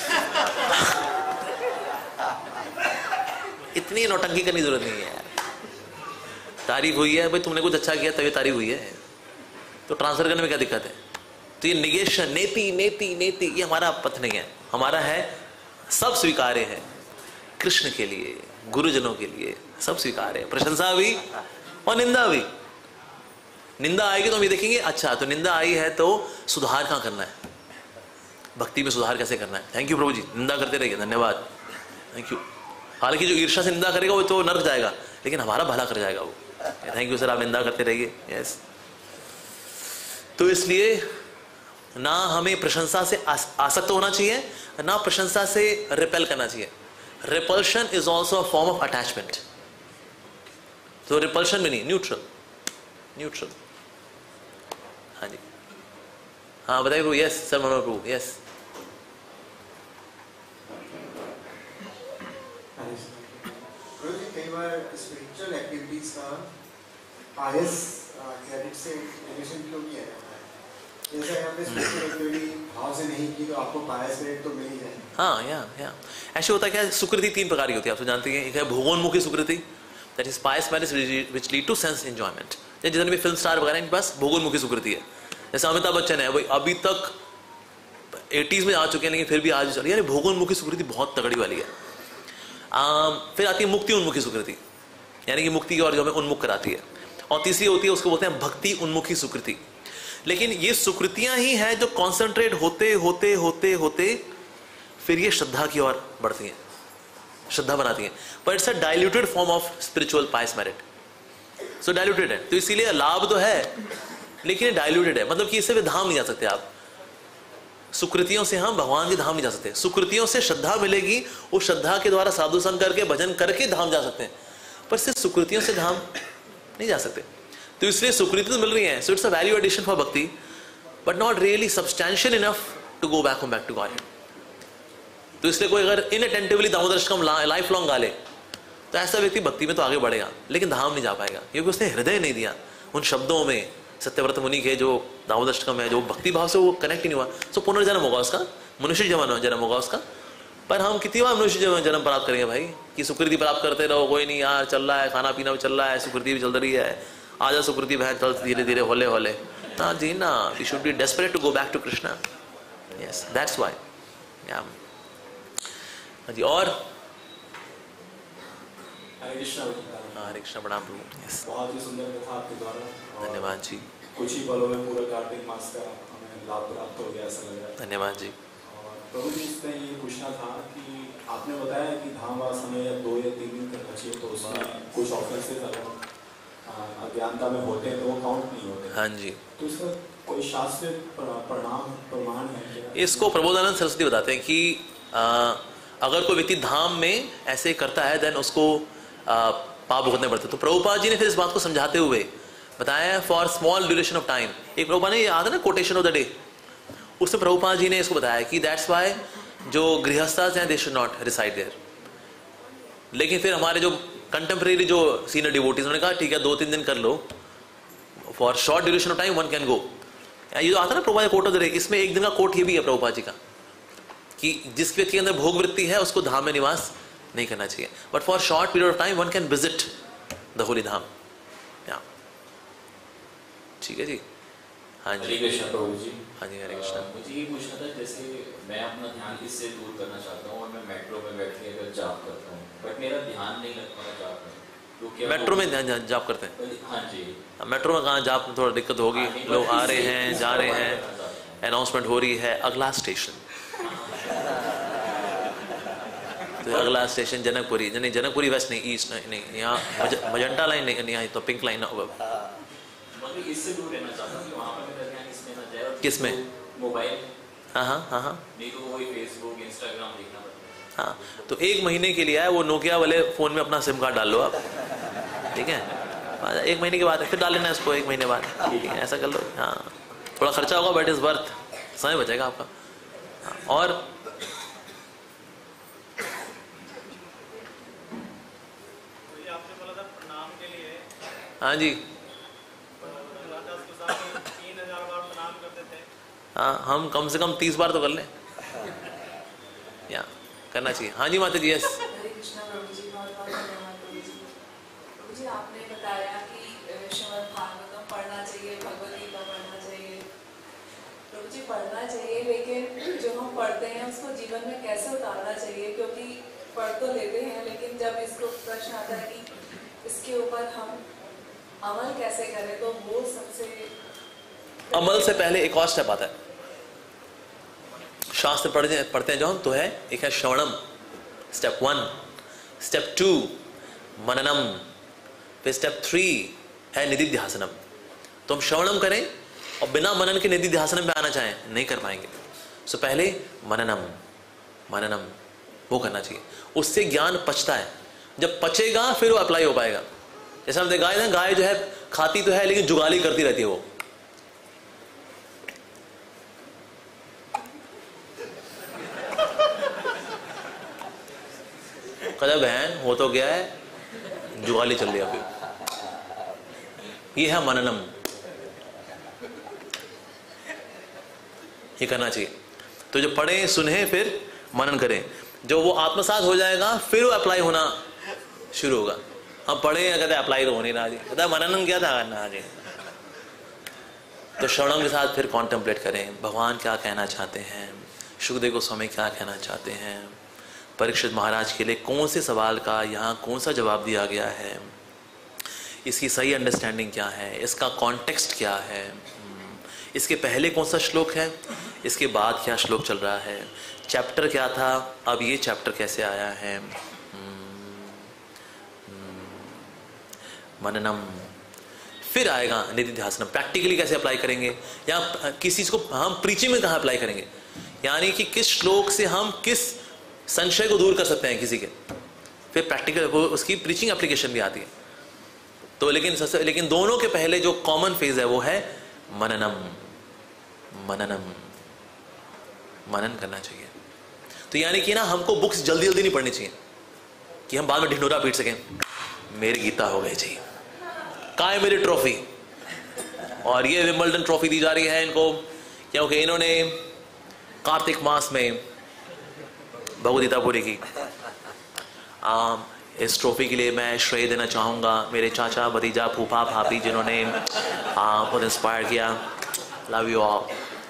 इतनी नौटंकी करने की जरूरत नहीं है यार। तारीफ हुई है भाई, तुमने कुछ अच्छा किया तभी तारीफ हुई है, तो ट्रांसफर करने में क्या दिक्कत है? तो ये निगेशन, नेति नेति नेति, ये हमारा पथ नहीं है। हमारा है सब स्वीकार्य है, कृष्ण के लिए, गुरुजनों के लिए सब स्वीकार्य है, प्रशंसा भी और निंदा भी। निंदा आएगी तो हम ये देखेंगे, अच्छा तो निंदा आई है तो सुधार कहाँ करना है, भक्ति में सुधार कैसे करना है। थैंक यू प्रभु जी, निंदा करते रहिए, धन्यवाद, थैंक यू। हालांकि जो ईर्ष्या से निंदा करेगा वो तो नरक जाएगा, लेकिन हमारा भला कर जाएगा वो। थैंक यू सर, आप निंदा करते रहिए, यस। तो इसलिए ना हमें प्रशंसा से आसक्त होना चाहिए, ना प्रशंसा से रिपेल करना चाहिए। Repulsion is also a form of attachment. तो रिपल्शन भी नहीं, न्यूट्रल, न्यूट्रल। हाँ जी, हाँ बताइए प्रभु। यस सर, मनोहर प्रभु, यस। कई बार स्पिरिचुअल एक्टिविटीज का आईएस क्रेडिट से रिलेशन क्यों नहीं है? जैसे आपने स्पिरिचुअल एक्टिविटी भाव से नहीं की तो आपको पायस क्रेडिट तो मिल ही जाए। हाँ, या या ऐसे होता है क्या, सुकृति तीन प्रकार की होती है, आप तो जानते हैं। एक है भोगोन्मुखी सुकृति, that is pious merit which lead to sense enjoyment. जितने भी फिल्म स्टार वगैरह इनके पास भोगोन्मुखी सुकृति है। जैसे अमिताभ बच्चन है, वही अभी तक एटीज में आ चुके हैं, लेकिन फिर भी आज भी चल रही है। भोगोन्मुखी सुकृति बहुत तगड़ी वाली है। आ, फिर आती है मुक्ति उन्मुखी सुकृति, यानी कि मुक्ति की ओर जो हमें उन्मुख कराती है। और तीसरी होती है, उसको बोलते हैं भक्ति उन्मुखी सुकृति। लेकिन ये सुकृतियां ही हैं जो कॉन्सेंट्रेट होते होते होते होते फिर ये श्रद्धा की ओर बढ़ती हैं, श्रद्धा बनाती हैं। पर it's a diluted form of spiritual pious merit. So diluted है, तो इसीलिए लाभ तो है लेकिन ये डाइल्यूटेड है। मतलब कि इससे भी धाम नहीं जा सकते आप। सुकृतियों से हम भगवान के धाम नहीं जा सकते। सुकृतियों से श्रद्धा मिलेगी, उस श्रद्धा के द्वारा साधु संग करके भजन करके धाम जा सकते हैं, पर सिर्फ सुकृतियों से धाम नहीं जा सकते। तो इसलिए सुकृति तो मिल रही है, so it's a value addition for bhakti, but not really substantial enough to go back home back to God. तो इसलिए कोई अगर इनअटेंटिवली दामोदर्शकम लाइफ लॉन्ग गा ले तो ऐसा व्यक्ति भक्ति में तो आगे बढ़ेगा लेकिन धाम नहीं जा पाएगा, क्योंकि उसने हृदय नहीं दिया, उन शब्दों में सत्यव्रत मुनि के जो दामोदष्टकम है, जो भक्ति भाव से वो कनेक्ट ही नहीं हुआ, सो पुनर्जन्म होगा उसका, मनुष्य जन्म जन्म होगा उसका। पर हम कितनी बार मनुष्य जन्म प्राप्त करेंगे भाई, कि सुकृति प्राप्त करते रहो, कोई नहीं यार चल रहा है, खाना पीना भी चल रहा है, सुकृति भी चल रही है, आजा सुकृति बहन चल धीरे धीरे होले होले ना जी ना, we should be desperate to go back to Krishna. Yes that's why. या जी और हरे कृष्णा। हरे कृष्णा, प्रणाम प्रभु। यस बहुत ही सुंदर कथा आपके द्वारा, धन्यवाद जी। कुछ ही पलों में पूरा कार्तिक मास का हमें लाभ प्राप्त हो गया ऐसा लग रहा है। धन्यवाद जी। और प्रभु जी इसमें ये पूछना था कि आपने बताया कि धामवास हमें या दो या तीन दिन करना चाहिए, तो उसमें कुछ ऑफेंसेस अगर अज्ञानता में होते हैं तो वो काउंट नहीं होते। हाँ जी। तो इसका कोई शास्त्रीय परिणाम प्रमाण है? इसको प्रबोधानंद सरस्वती बताते हैं कि आ, अगर कोई व्यक्ति धाम में ऐसे करता है देन उसको आ, पाप भुगतने पड़ते। तो प्रभुपाद जी ने फिर इस बात को समझाते हुए बताया for small duration of time. एक प्रभुपाद ने याद है ना कोटेशन ऑफ द डे, उसमें प्रभुपाद जी ने इसको बताया कि दैट्स वाई जो गृहस्थास हैं they should not reside there. लेकिन फिर हमारे जो कंटेम्प्रेरी जो सीनियर डिवोटीज उन्होंने कहा ठीक है दो तीन दिन कर लो, for short duration of time one can go. ये जो आता है ना Prabhupada quote of the day, इसमें एक दिन का कोट ये भी है प्रभुपाद जी का कि जिस व्यक्ति के अंदर भोग वृत्ति है उसको धाम में निवास नहीं करना चाहिए, but for short period of time one can visit the holy dham. ठीक है जी। हाँ जी। हरे कृष्णा प्रभु जी। हाँ जी हरे कृष्णा। मुझे ये पूछना था, जैसे मैं अपना ध्यान इससे दूर करना चाहता हूँ और मैं मेट्रो में बैठ के अगर जाप करता हूँ बट मेरा ध्यान नहीं लग पा रहा जाप में, तो क्या मेट्रो में ध्यान जाप करते हैं? हाँ जी। मेट्रो में कहाँ जाप में थोड़ा दिक्कत होगी, लोग आ रहे हैं जा रहे हैं, अनाउंसमेंट हो रही है अगला स्टेशन, तो अगला स्टेशन जनकपुरी, नहीं जनकपुरी वेस्ट नहीं ईस्ट नहीं, नहीं यहाँ मजंटा लाइन नहीं, यहाँ तो पिंक लाइन। मतलब इससे दूर रहना चाहता हूँ कि वहाँ पर मेरा ध्यान इसमें ना जाए। किसमें? मोबाइल। हाँ हाँ हाँ हाँ नहीं तो वही फेसबुक इंस्टाग्राम देखना पड़ता है। हाँ तो एक महीने के लिए आए वो नोकिया वाले फोन में अपना सिम कार्ड डाल लो आप, ठीक है, एक महीने के बाद फिर डाल लेना इसको एक महीने बाद, ठीक है ऐसा कर लो। हाँ थोड़ा खर्चा होगा बट इज वर्थ, समय बचेगा आपका। हाँ, और आपने बोला था प्रणाम के लिए। हाँ जी तीन हजार बार प्रणाम करते थे। हाँ हम कम से कम तीस बार तो कर लें, या करना चाहिए। हाँ जी माता जी। यस हरे कृष्णा प्रभु जी, बहुत बहुत धन्यवाद प्रभु जी। प्रभु जी आपने बताया कि श्रीमद् भागवतम पढ़ना चाहिए, भगवद गीता पढ़ना चाहिए। प्रभु जी पढ़ना चाहिए, लेकिन जो हम पढ़ते हैं उसको जीवन में कैसे उतारना चाहिए? क्योंकि पढ़ तो लेते हैं लेकिन जब इसको प्रश्न आता है कि इसके ऊपर हम अमल कैसे करें, तो वो सबसे अमल से पहले एक और स्टेप आता है। शास्त्र पढ़ते पढ़ते हैं जो हम, तो है एक है श्रवणम, स्टेप वन, स्टेप टू मननम, फिर स्टेप थ्री है निधिध्यासनम। तो हम श्रवणम करें और बिना मनन के निधिध्यासनम पे आना चाहें नहीं कर पाएंगे। सो पहले मननम, मननम वो करना चाहिए, उससे ज्ञान पचता है। जब पचेगा फिर वो अप्लाई हो पाएगा। जैसे हम गाय ना, गाय जो है खाती तो है लेकिन जुगाली करती रहती है वो। कदा बहन हो तो गया है, जुगाली चल रही है अभी। ये है मननम, ये करना चाहिए। तो जो पढ़े सुने फिर मनन करें, जो वो आत्मसात हो जाएगा फिर वो अप्लाई होना शुरू होगा। हम पढ़े कहते अप्लाई तो हो नहीं रहा जी, कहता मनन क्या था करना जी। तो श्रवणम के साथ फिर कॉन्टेम्पलेट करें, भगवान क्या कहना चाहते हैं, सुखदेव गोस्वामी क्या कहना चाहते हैं, परीक्षित महाराज के लिए कौन से सवाल का यहाँ कौन सा जवाब दिया गया है, इसकी सही अंडरस्टैंडिंग क्या है, इसका कॉन्टेक्स्ट क्या है, इसके पहले कौन सा श्लोक है, इसके बाद क्या श्लोक चल रहा है, चैप्टर क्या था, अब ये चैप्टर कैसे आया है। मननम, फिर आएगा निधिध्यासनम, प्रैक्टिकली कैसे अप्लाई करेंगे, या किसी को हम प्रीचिंग में कहाँ अप्लाई करेंगे, यानी कि किस श्लोक से हम किस संशय को दूर कर सकते हैं किसी के, फिर प्रैक्टिकल वो उसकी प्रीचिंग एप्लीकेशन भी आती है। तो लेकिन लेकिन दोनों के पहले जो कॉमन फेज है वो है मननम, मननम, मनन करना चाहिए। तो यानी कि ना हमको बुक्स जल्दी जल्दी नहीं पढ़नी चाहिए कि हम बाद में ढिंढोरा पीट सकें, मेरी गीता हो गई जी, कहाँ है मेरी ट्रॉफी, और ये विंबलडन ट्रॉफी दी जा रही है इनको क्योंकि इन्होंने कार्तिक मास में भगवद्गीता पूरी की। आ, इस ट्रॉफी के लिए मैं श्रेय देना चाहूँगा मेरे चाचा, भतीजा, फूफा, भाभी जिन्होंने बहुत इंस्पायर किया। Love you all.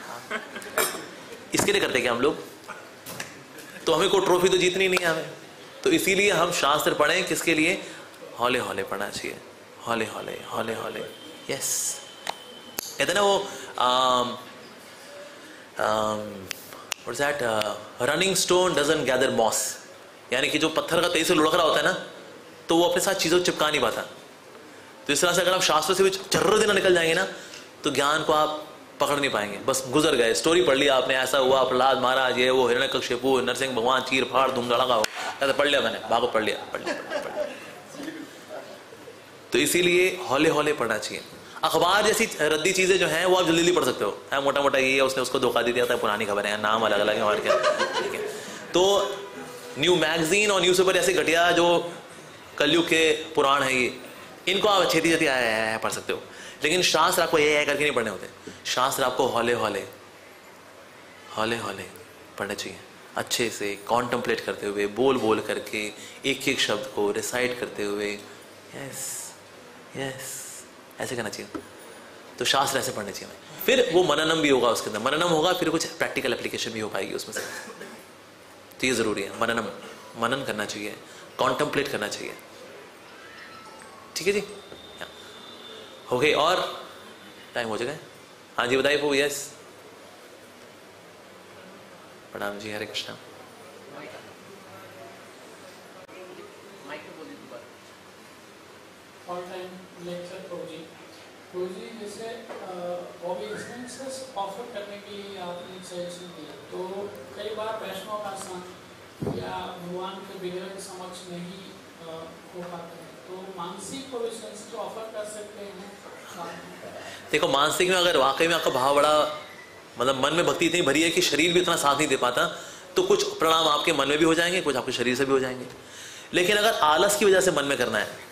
इसके लिए करते क्या हम लोग? तो हमें कोई ट्रॉफी तो जीतनी नहीं है हमें, तो इसीलिए हम शास्त्र पढ़ें। किसके लिए? हौले हौले पढ़ना चाहिए, हौले हौले हौले हौले। यस, कहते ना वो what is that, running stone doesn't gather moss, यानी कि जो पत्थर का तेज से लुढ़क रहा होता है ना, तो वो अपने साथ चीज़ों को चिपका नहीं पाता। तो इस तरह से अगर आप शास्त्रों से भी चर्र देना निकल जाएंगे ना, तो ज्ञान को आप पकड़ नहीं पाएंगे, बस गुजर गए। स्टोरी पढ़ लिया आपने, ऐसा हुआ, प्रहलाद महाराज, ये वो, हिरण्यकशिपु, नरसिंह भगवान, चीर फाड़ धूम धड़ाका हो, ऐसा पढ़ लिया मैंने, भागवत पढ़ लिया, पढ़ लिया, पढ़ लिया। तो इसीलिए हौले हौले पढ़ना चाहिए। अखबार जैसी रद्दी चीजें जो हैं वो आप जल्दी जल्दी पढ़ सकते हो, है मोटा मोटा ये है, उसने उसको धोखा दे दिया था, पुरानी खबरें हैं, नाम अलग अलग है और क्या, ठीक है। तो न्यू मैगजीन और न्यूज़पेपर ऐसे घटिया जो कलयुग के पुराण है, ये इनको आप छेती छेती आया है पढ़ सकते हो, लेकिन शास्त्र आपको ये करके नहीं पढ़ने होते। शास्त्र आपको हौले हौले हौले हौले पढ़ने चाहिए, अच्छे से कॉन्टम्पलेट करते हुए, बोल बोल करके, एक एक शब्द को रिसाइट करते हुए। यस यस, ऐसे करना चाहिए। तो शास्त्र ऐसे पढ़ने चाहिए। फिर वो मननम भी होगा, उसके अंदर मननम होगा, फिर कुछ प्रैक्टिकल एप्लीकेशन भी हो पाएगी उसमें से। तो ये ज़रूरी है, मननम मनन करना चाहिए, कॉन्टम्पलेट करना चाहिए, ठीक है जी। ओके, और टाइम हो जाएगा। हाँ जी बताइए वो। यस, प्रणाम जी, Hare Krishna. All time lecture प्रभुजी प्रभुजी जैसे ऑब्जेक्शंस ऑफर करने के लिए आपने सजेशन दिया, तो कई बार वैष्णव का संग या भगवान के विग्रह के समक्ष नहीं आ, हो पाते हैं, तो मानसिक ऑब्जेक्शंस तो ऑफर कर सकते हैं। देखो, मानसिक में अगर वाकई में आपका भाव बड़ा, मतलब मन में भक्ति इतनी भरी है कि शरीर भी इतना साथ नहीं दे पाता, तो कुछ प्रणाम आपके मन में भी हो जाएंगे, कुछ आपके शरीर से भी हो जाएंगे। लेकिन अगर आलस की वजह से मन में करना है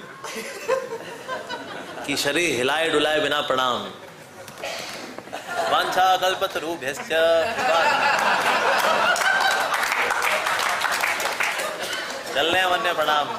कि शरीर हिलाए डुलाए बिना प्रणाम, वांछा कल्पतरुभ्यश्च, चलने वन्य प्रणाम,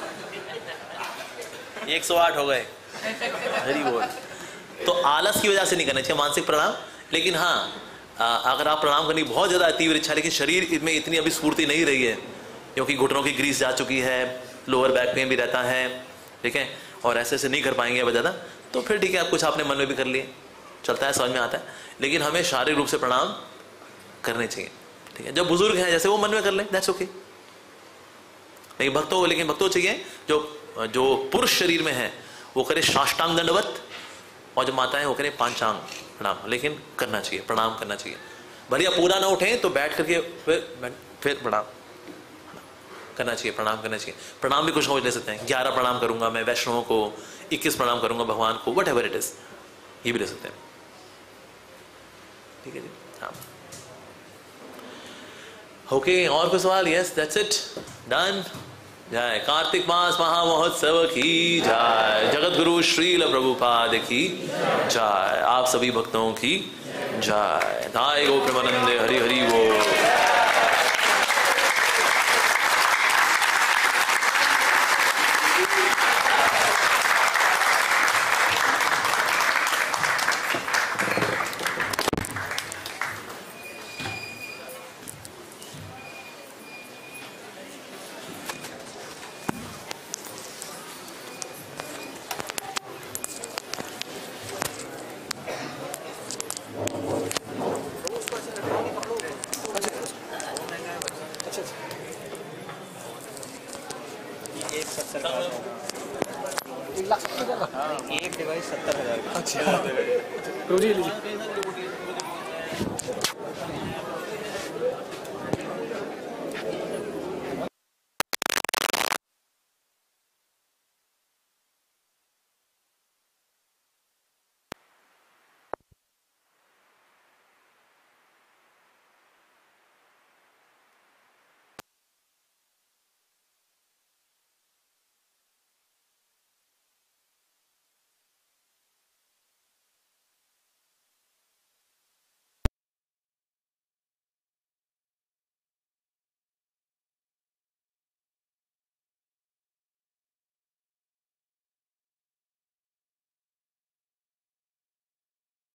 एक सौ आठ हो गए, हरी बोल। तो आलस की वजह से नहीं करना चाहिए मानसिक प्रणाम। लेकिन हाँ, अगर आप प्रणाम करने की बहुत ज्यादा तीव्र इच्छा, लेकिन शरीर में इतनी अभी स्फूर्ति नहीं रही है, क्योंकि घुटनों की ग्रीस जा चुकी है, लोअर बैक पेन भी रहता है, ठीक है, और ऐसे ऐसे नहीं कर पाएंगे अब ज़्यादा, तो फिर ठीक है, आप कुछ आपने मन में भी कर लिए, चलता है, समझ में आता है। लेकिन हमें शारीरिक रूप से प्रणाम करने चाहिए, ठीक है। जब बुजुर्ग हैं जैसे वो मन में कर लें, दैट्स ओके। लेकिन भक्तों लेकिन भक्तों चाहिए जो जो पुरुष शरीर में है वो करे साष्टांग दंडवत, और जो माता है वो करे पांचांग प्रणाम, लेकिन करना चाहिए, प्रणाम करना चाहिए। भले पूरा ना उठे तो बैठ करके फिर फिर प्रणाम करना चाहिए, प्रणाम करना चाहिए। प्रणाम भी कुछ समझ ले सकते हैं, ग्यारह प्रणाम करूंगा मैं वैष्णवों को, इक्कीस प्रणाम करूंगा भगवान को, वट एवर इट इज, ये भी ले सकते हैं, ठीक है जी। हाँ, ओके, और कोई सवाल? Yes, that's it, done. जय कार्तिक मास महामहोत्सव की जय, जगत गुरु श्रील प्रभुपाद की जय, आप सभी भक्तों की जय। धाय गो प्रेमानंदे, हरि हरि वो। एक डिवाइस सत्तर हजार। अच्छा,